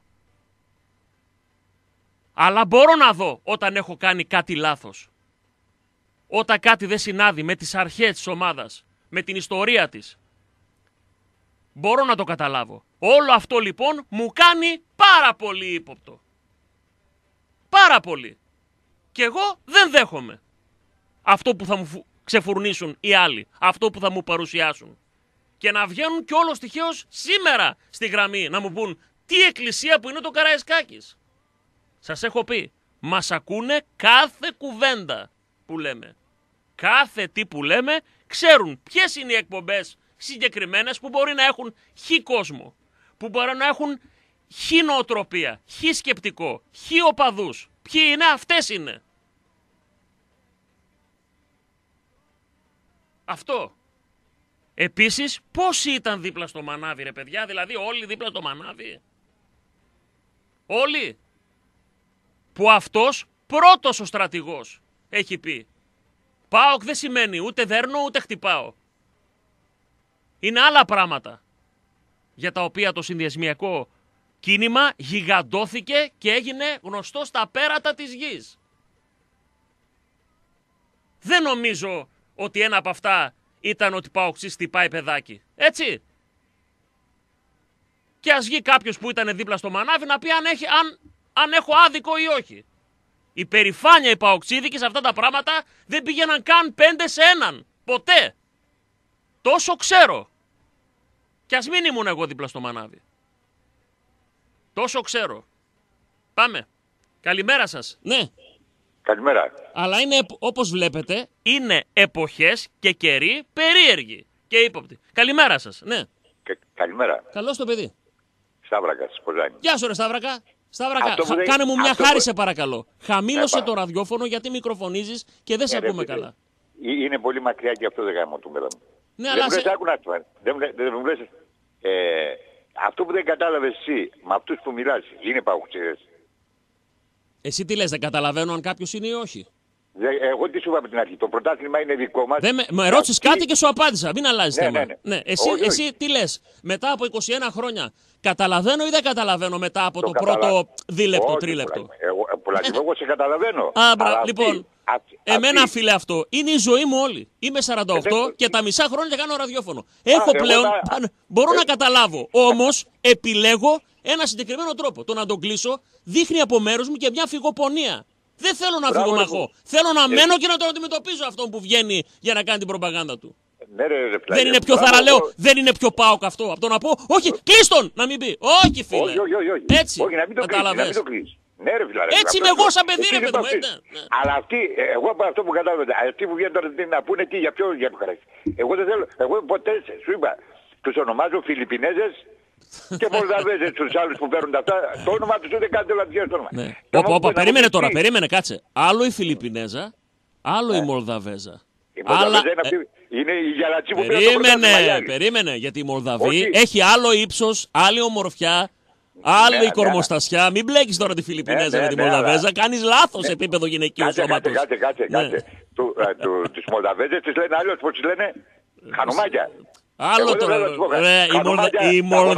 Αλλά μπορώ να δω όταν έχω κάνει κάτι λάθος. Όταν κάτι δεν συνάδει με τις αρχές της ομάδας, με την ιστορία της. Μπορώ να το καταλάβω. Όλο αυτό λοιπόν μου κάνει πάρα πολύ ύποπτο. Πάρα πολύ. Και εγώ δεν δέχομαι αυτό που θα μου ξεφουρνήσουν οι άλλοι. Αυτό που θα μου παρουσιάσουν. Και να βγαίνουν κι όλος τυχαίως σήμερα στη γραμμή να μου πούν τι εκκλησία που είναι το Καραϊσκάκης. Σας έχω πει, μας ακούνε κάθε κουβέντα που λέμε. Κάθε τι που λέμε ξέρουν ποιες είναι οι εκπομπές συγκεκριμένες που μπορεί να έχουν χι κόσμο. Που μπορεί να έχουν χι νοοτροπία, χι σκεπτικό, χι οπαδούς. Ποιοι είναι, αυτές είναι. Αυτό. Επίσης, πόσοι ήταν δίπλα στο μανάβι ρε παιδιά, δηλαδή όλοι δίπλα στο μανάβι. Όλοι. Που αυτός πρώτος ο στρατηγός έχει πει. ΠΑΟΚ δεν σημαίνει ούτε δέρνω ούτε χτυπάω. Είναι άλλα πράγματα για τα οποία το συνδυασμιακό κίνημα γιγαντώθηκε και έγινε γνωστό στα πέρατα της γης. Δεν νομίζω ότι ένα από αυτά ήταν ότι παοξής χτυπάει παιδάκι. Έτσι. Και ας βγει κάποιος που ήταν δίπλα στο μανάβι να πει αν έχω άδικο ή όχι. Η περηφάνεια οι παοξίδικοι σε αυτά τα πράγματα δεν πήγαιναν καν 5 σε 1. Ποτέ. Τόσο ξέρω. Κι ας μην ήμουν εγώ δίπλα στο μανάβι. Τόσο ξέρω. Πάμε. Καλημέρα σας. Ναι. Καλημέρα. Αλλά είναι, όπως βλέπετε, είναι εποχές και καιροί περίεργοι και ύποπτοι. Καλημέρα σας. Ναι. Καλημέρα. Καλώς το παιδί. Σταύρακας, Ποζάνη. Γεια σου ρε Σταύρακα. Σταύρακα, κάνε μου μια χάρη σε παρακαλώ. Χαμήλωσε το ραδιόφωνο γιατί μικροφωνίζεις και δεν σε ακούμε καλά. Είναι πολύ μακριά και αυτό δεν γάμω το μέλλον. Ναι, αλλά δεν μου λες, αυτό που δεν κατάλαβες εσύ με αυτούς που μιλάς είναι παουξίδες. Εσύ τι λες, δεν καταλαβαίνω αν κάποιος είναι ή όχι. Εγώ τι σου είπα από την αρχή, το πρωτάθλημα είναι δικό μας. Με ρώτησες κάτι και σου απάντησα, μην αλλάζεις θέμα. Ναι. Εσύ τι λες, μετά από 21 χρόνια καταλαβαίνω ή δεν καταλαβαίνω μετά από το πρώτο δίλεπτο, τρίλεπτο. Εγώ σε καταλαβαίνω. Λοιπόν, εμένα φίλε αυτό είναι η ζωή μου όλη. Είμαι 48 και τα μισά χρόνια κάνω ραδιόφωνο. Έχω πλέον, μπορώ να καταλάβω, όμως επιλέγω ένα συγκεκριμένο τρόπο. Το να τον κλείσω δείχνει από μέρους μου και μια φυγοπονία. Δεν θέλω να φυγομαχώ. Θέλω να μένω και να τον αντιμετωπίζω αυτόν που βγαίνει για να κάνει την προπαγάνδα του. Δεν είναι πιο θαραλέο, δεν είναι πιο ΠΑΟΚ αυτό. Από το να πω, όχι, κλείστον! Να μην πει. Όχι, φίλε. Έτσι. Καταλαβαίνεις. Ναι, ρε φίλε. Έτσι είμαι εγώ σαν παιδί, ρε παιδί μου. Αλλά αυτοί, εγώ από αυτό που κατάλαβα, αυτοί που βγαίνουν τώρα να πούνε τι, για ποιο χαρακτήρα. Εγώ δεν θέλω, εγώ ποτέ σου είπα, τους ονομάζω Φιλιππινέζες και Μολδαβέζες τους άλλους που παίρνουν αυτά. Το όνομα τους ούτε κάτι λατζιές το όνομα. Όπα, περίμενε τώρα, περίμενε, κάτσε. Άλλο η Φιλιππινέζα, άλλο η Μολδαβέζα. Η Μολδαβέζα είναι αυτή. Είναι η γυαλατσί που πήρε. Περίμενε, γιατί η Μολδαβή έχει άλλο ύψος, άλλη ομορφιά, άλλη κορμοστασιά. Μην μπλέκεις τώρα τη Φιλιππινέζα με τη Μολδαβέζα. Κάνεις λάθος επίπεδο γυναικείου σώματος. Κάτσε. Τους Μολδαβέζες τις λένε άλλως, πώς τις λένε, χανουμάκια. Άλλο τώρα. Η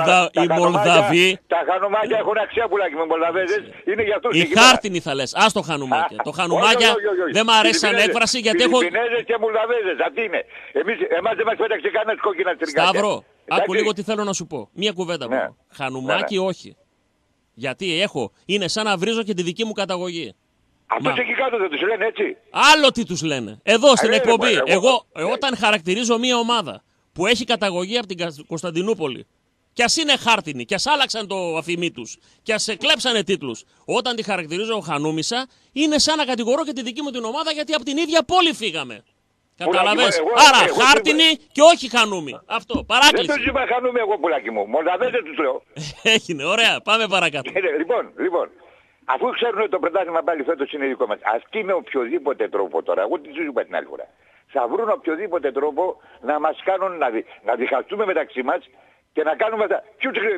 Μολδαβή. Τα χανουμάκια έχουν αξία πουλάκι με Μολδαβέζες. Είναι για αυτούς. Οι χάρτινοι θα λες. Ας το χανουμάκια. Το χανουμάκια δεν μ' αρέσει σαν έκφραση γιατί έχω. Φιλιππινέζες και Μολδαβέζες. Αυτή είναι. Εμάς δεν μας πέταξε κανένας κόκκινα στριγκάκια. Σταύρο, άκου λίγο τι θέλω να σου πω. Μία κουβέντα μόνο. Χανουμάκι όχι. Γιατί είναι σαν να βρίζω και τη δική μου καταγωγή. Αυτούς εκεί κάτω δεν τους λένε έτσι. Άλλο τι τους λένε. Εδώ στην εκπομπή. Εγώ όταν χαρακτηρίζω μία ομάδα που έχει καταγωγή από την Κωνσταντινούπολη, κι ας είναι χάρτινοι, κι ας άλλαξαν το αφημί τους, κι ας κλέψανε τίτλους, όταν τη χαρακτηρίζω Χανούμισσα, είναι σαν να κατηγορώ και τη δική μου την ομάδα γιατί από την ίδια πόλη φύγαμε. Καταλαβες. Άρα χάρτινοι και όχι Χανούμι. Αυτό, παράκληση. Δεν τους είπα Χανούμι εγώ πουλάκι μου, Μολδαβέζες τους λέω. Έγινε, ωραία, πάμε παρακάτω. Λοιπόν, αφού ξέρουν ότι το πρωτάθλημα πάλι φέτος είναι δικό μας, αυτή με οποιοδήποτε τρόπο τώρα, εγώ τι τους είπα την άλλη φορά. Θα βρουν οποιοδήποτε τρόπο να μας κάνουν να διχαστούμε μεταξύ μας και να κάνουμε τα.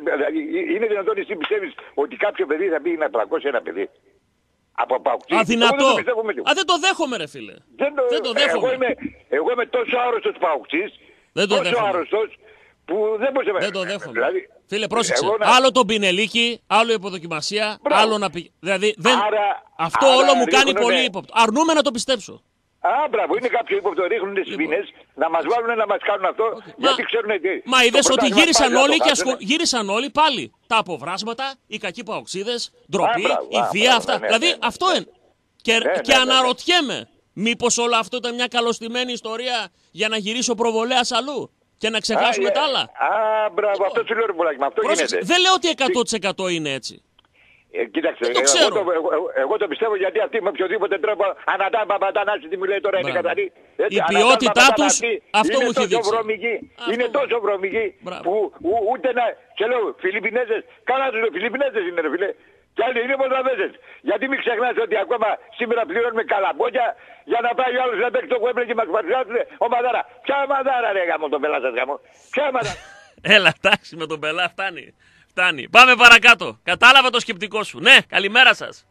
Είναι δυνατόν εσύ πιστεύεις ότι κάποιο παιδί θα πει να πλακώσει ένα παιδί. Από παουκτή. Αδυνατό. Δεν το δέχομαι ρε φίλε. Δεν το δέχομαι. Εγώ είμαι τόσο άρρωστος παουκτής, τόσο άρρωστος που δεν μπορούσε να. Δεν το δέχομαι. Δηλαδή, φίλε πρόσεξε. Άλλο το πινελίκι, άλλο η υποδοκιμασία, άλλο να πει. Δηλαδή αυτό όλο μου κάνει πολύ ύποπτο. Αρνούμαι να το πιστέψω. Μπράβο, είναι κάποιοι που το ρίχνουν σπίνες να μας βάλουν να μας κάνουν αυτό γιατί ξέρουν τι. Μα είδες ότι γύρισαν όλοι πάλι. Τα αποβράσματα, οι κακοί παοξίδες, ντροπή, η βία αυτά. Δηλαδή αυτό είναι. Και αναρωτιέμαι, μήπως όλο αυτό ήταν μια καλωστημένη ιστορία για να γυρίσει ο προβολέας αλλού και να ξεχάσουμε τα άλλα. Μπράβο, αυτό σου λέω ρε πουλάκι, αυτό γίνεται. Δεν λέω ότι 100% είναι έτσι. Κοίταξε, εγώ το πιστεύω γιατί αυτοί με οποιοδήποτε τρόπο ανατάμπαπατανάσει τι μου λέει τώρα είναι καθαρή. Η ποιότητά τους αυτό μου έχει δείξει. Είναι τόσο βρωμικοί που ούτε να. Και λέω Φιλιππινέζες, καλά τους λέω Φιλιππινέζες είναι ρε φίλε. Και άλλοι είναι Μολδαβέζες. Γιατί μην ξεχνάς ότι ακόμα σήμερα πληρώνουμε καλαμπόκια για να πάει ο άλλος να παίξει το κουέμπλε και μας παρουσιάσουν ομαδάρα. Ποια ομαδάρα ρε γάμο τον πελά σας γάμο. Ποια ομαδάρα. Έλα εντάξει με τον πελά φτάνει. Πάμε παρακάτω. Κατάλαβα το σκεπτικό σου. Ναι, καλημέρα σας.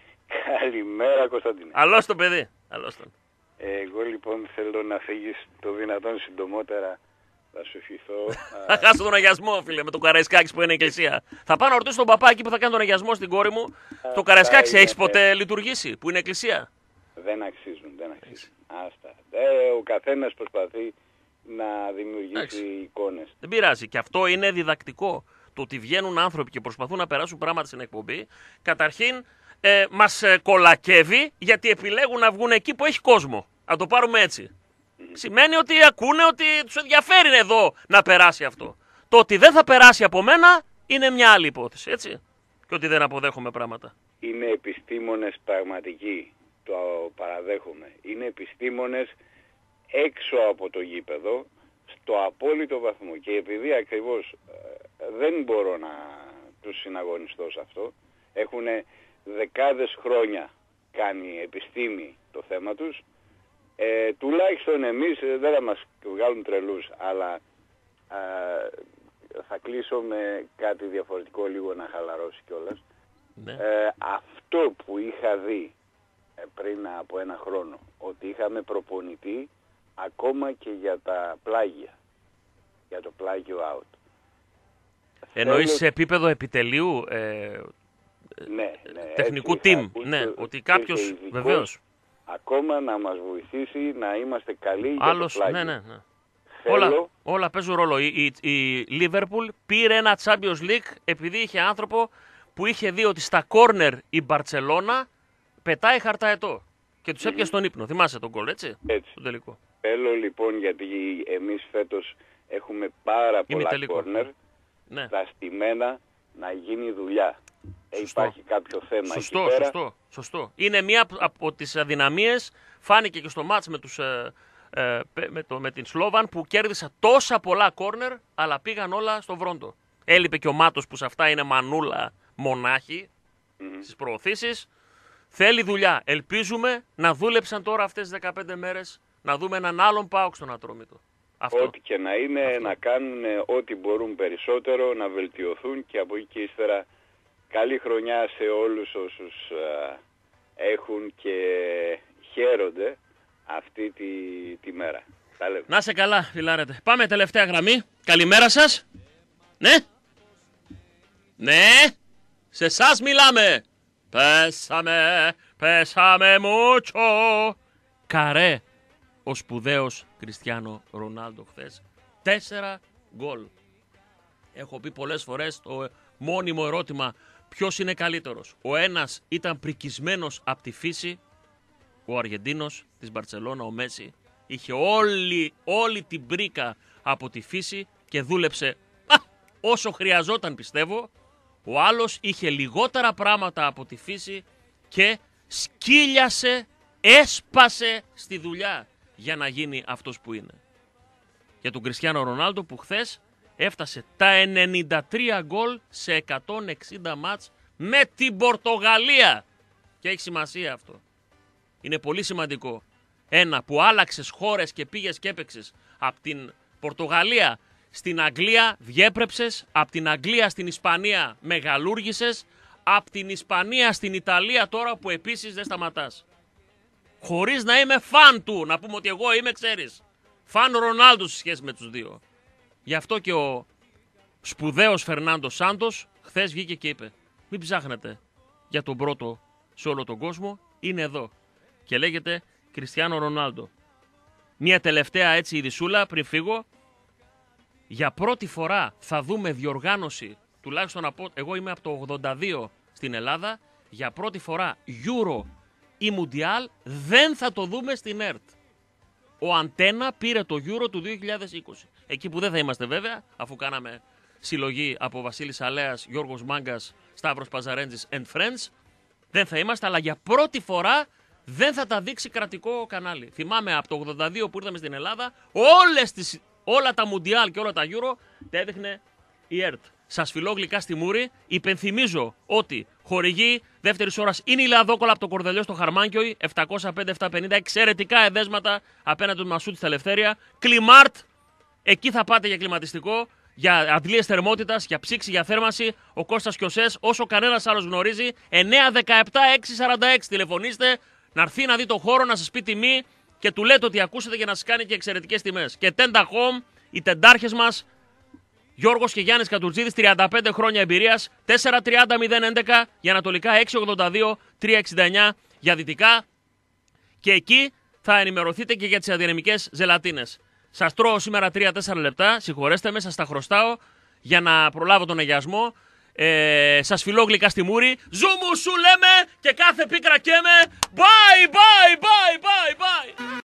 Καλημέρα Κωνσταντίνε. Αλώς το παιδί. Αλώς τον. Εγώ λοιπόν θέλω να φύγεις το δυνατόν συντομότερα. Θα σου ευχηθώ. Θα χάσω τον αγιασμό, φίλε, με το Καραϊσκάκης που είναι η εκκλησία. Θα πάω να ρωτήσω τον παπά εκεί που θα κάνει τον αγιασμό στην κόρη μου. Το Καραϊσκάκης έχεις ποτέ λειτουργήσει, που είναι εκκλησία? Δεν αξίζουν. Άστα. Ο καθένας προσπαθεί να δημιουργήσει εικόνες. Δεν πειράζει. Και αυτό είναι διδακτικό. Το ότι βγαίνουν άνθρωποι και προσπαθούν να περάσουν πράγματα στην εκπομπή, καταρχήν μας κολακεύει γιατί επιλέγουν να βγουν εκεί που έχει κόσμο. Να το πάρουμε έτσι. Σημαίνει ότι ακούνε ότι τους ενδιαφέρει εδώ να περάσει αυτό. Το ότι δεν θα περάσει από μένα είναι μια άλλη υπόθεση, έτσι. Και ότι δεν αποδέχομαι πράγματα. Είναι επιστήμονες πραγματικοί, το παραδέχομαι. Είναι επιστήμονες έξω από το γήπεδο, στο απόλυτο βαθμό. Και επειδή ακριβώς δεν μπορώ να τους συναγωνιστώ σε αυτό, έχουν δεκάδες χρόνια κάνει επιστήμη το θέμα τους, τουλάχιστον εμείς δεν θα μας βγάλουν τρελούς, αλλά θα κλείσω με κάτι διαφορετικό λίγο να χαλαρώσει κιόλας. Ναι. Αυτό που είχα δει πριν από ένα χρόνο, ότι είχαμε προπονητή ακόμα και για τα πλάγια, για το πλάγιο out. Εννοείς σε επίπεδο επιτελείου, ναι, τεχνικού team, ναι, ότι κάποιος βεβαίως. Ακόμα να μας βοηθήσει να είμαστε καλοί άλλος, για το πλάγιο. Ναι. Όλα παίζουν ρόλο. Η Liverpool πήρε ένα Champions League επειδή είχε άνθρωπο που είχε δει ότι στα κόρνερ η Μπαρτσελώνα πετάει χαρταετό και τους έπιασε τον ύπνο. Θυμάσαι τον γκολ, έτσι, το τελικό. Θέλω λοιπόν, γιατί εμείς φέτος έχουμε πάρα πολλά κόρνερ, τα στημένα, να γίνει δουλειά. Υπάρχει κάποιο θέμα εκεί πέρα. Σωστό. Είναι μία από τις αδυναμίες, φάνηκε και στο μάτς με την Σλόβαν, που κέρδισα τόσα πολλά κόρνερ, αλλά πήγαν όλα στο βρόντο. Έλειπε και ο Μάτος που σε αυτά είναι μανούλα μονάχη στις προωθήσεις. Θέλει δουλειά. Ελπίζουμε να δούλεψαν τώρα αυτές τις 15 μέρες, να δούμε έναν άλλον ΠΑΟΚ στον Ατρόμητο. Ό,τι και να είναι, να κάνουν ό,τι μπορούν περισσότερο, να βελτιωθούν και από εκεί και ύστερα καλή χρονιά σε όλους όσους έχουν και χαίρονται αυτή τη μέρα. Να σε καλά, φιλάρετε. Πάμε τελευταία γραμμή. Καλημέρα σας. Ναι, σε εσάς μιλάμε. Πέσαμε μούτσο. Καρέ ο σπουδαίος Κριστιάνο Ρονάλντο χθες. 4 γκολ. Έχω πει πολλές φορές το μόνιμο ερώτημα, ποιος είναι καλύτερος. Ο ένας ήταν πρικισμένος από τη φύση, ο Αργεντίνος της Μπαρτσελώνα, ο Μέση. Είχε όλη την πρίκα από τη φύση και δούλεψε όσο χρειαζόταν, πιστεύω. Ο άλλος είχε λιγότερα πράγματα από τη φύση και σκύλιασε, έσπασε στη δουλειά για να γίνει αυτός που είναι. Για τον Κριστιάνο Ρονάλντο που χθες έφτασε τα 93 γκολ σε 160 μάτς με την Πορτογαλία. Και έχει σημασία αυτό. Είναι πολύ σημαντικό. Ένα, που άλλαξες χώρες και πήγες και έπαιξες από την Πορτογαλία στην Αγγλία, διέπρεψες, από την Αγγλία στην Ισπανία μεγαλούργησες, από την Ισπανία στην Ιταλία τώρα που επίσης δεν σταματάς. Χωρίς να είμαι φαν του, να πούμε ότι εγώ είμαι, ξέρεις, φαν Ρονάλντο σε σχέση με τους δύο. Γι' αυτό και ο σπουδαίος Φερνάντο Σάντος χθες βγήκε και είπε, μην ψάχνετε για τον πρώτο σε όλο τον κόσμο, είναι εδώ. Και λέγεται Κριστιάνο Ρονάλντο. Μια τελευταία έτσι ειδισούλα πριν φύγω. Για πρώτη φορά θα δούμε διοργάνωση, τουλάχιστον εγώ είμαι από το 82 στην Ελλάδα, για πρώτη φορά Euro ή Mundial δεν θα το δούμε στην ΕΡΤ. Ο Αντένα πήρε το Euro του 2020. Εκεί που δεν θα είμαστε βέβαια, αφού κάναμε συλλογή από Βασίλης Αλέας, Γιώργος Μάγκας, Σταύρος Παζαρέντζης and Friends, δεν θα είμαστε, αλλά για πρώτη φορά δεν θα τα δείξει κρατικό κανάλι. Θυμάμαι από το 82 που ήρθαμε στην Ελλάδα, όλα τα Mundial και όλα τα Euro τα έδειχνε η ΕΡΤ. Σας φιλώ γλυκά στη μούρη. Υπενθυμίζω ότι χορηγή δεύτερης ώρας είναι η Λαδόκολα από το Κορδελιό στο Χαρμάνκιοι, 705-750, εξαιρετικά εδέσματα απέναντι του Μασούτη στα Ελευθέρια. Κλιμάρτ, εκεί θα πάτε για κλιματιστικό, για αντλίες θερμότητας, για ψήξη, για θέρμανση. Ο Κώστας Κιωσές, όσο κανένας άλλος γνωρίζει, 917-646. Τηλεφωνήστε, να έρθει να δει το χώρο, να σας πει τιμή και του λέτε ότι ακούσετε για να σας κάνει και εξαιρετικές τιμές. Και Tenda Home, οι τεντάρχες μας, Γιώργος και Γιάννης Κατουρτζίδης, 35 χρόνια εμπειρίας, 430-011 για ανατολικά, 682-369 για δυτικά. Και εκεί θα ενημερωθείτε και για τις αδιανεμικές ζελατίνες. Σας τρώω σήμερα 3-4 λεπτά, συγχωρέστε με, σας τα χρωστάω για να προλάβω τον αγιασμό. Σας φιλώ γλυκά στη μούρη. Ζούμου σου λέμε και κάθε πίκρα καίμε. Bye, bye, bye, bye, bye.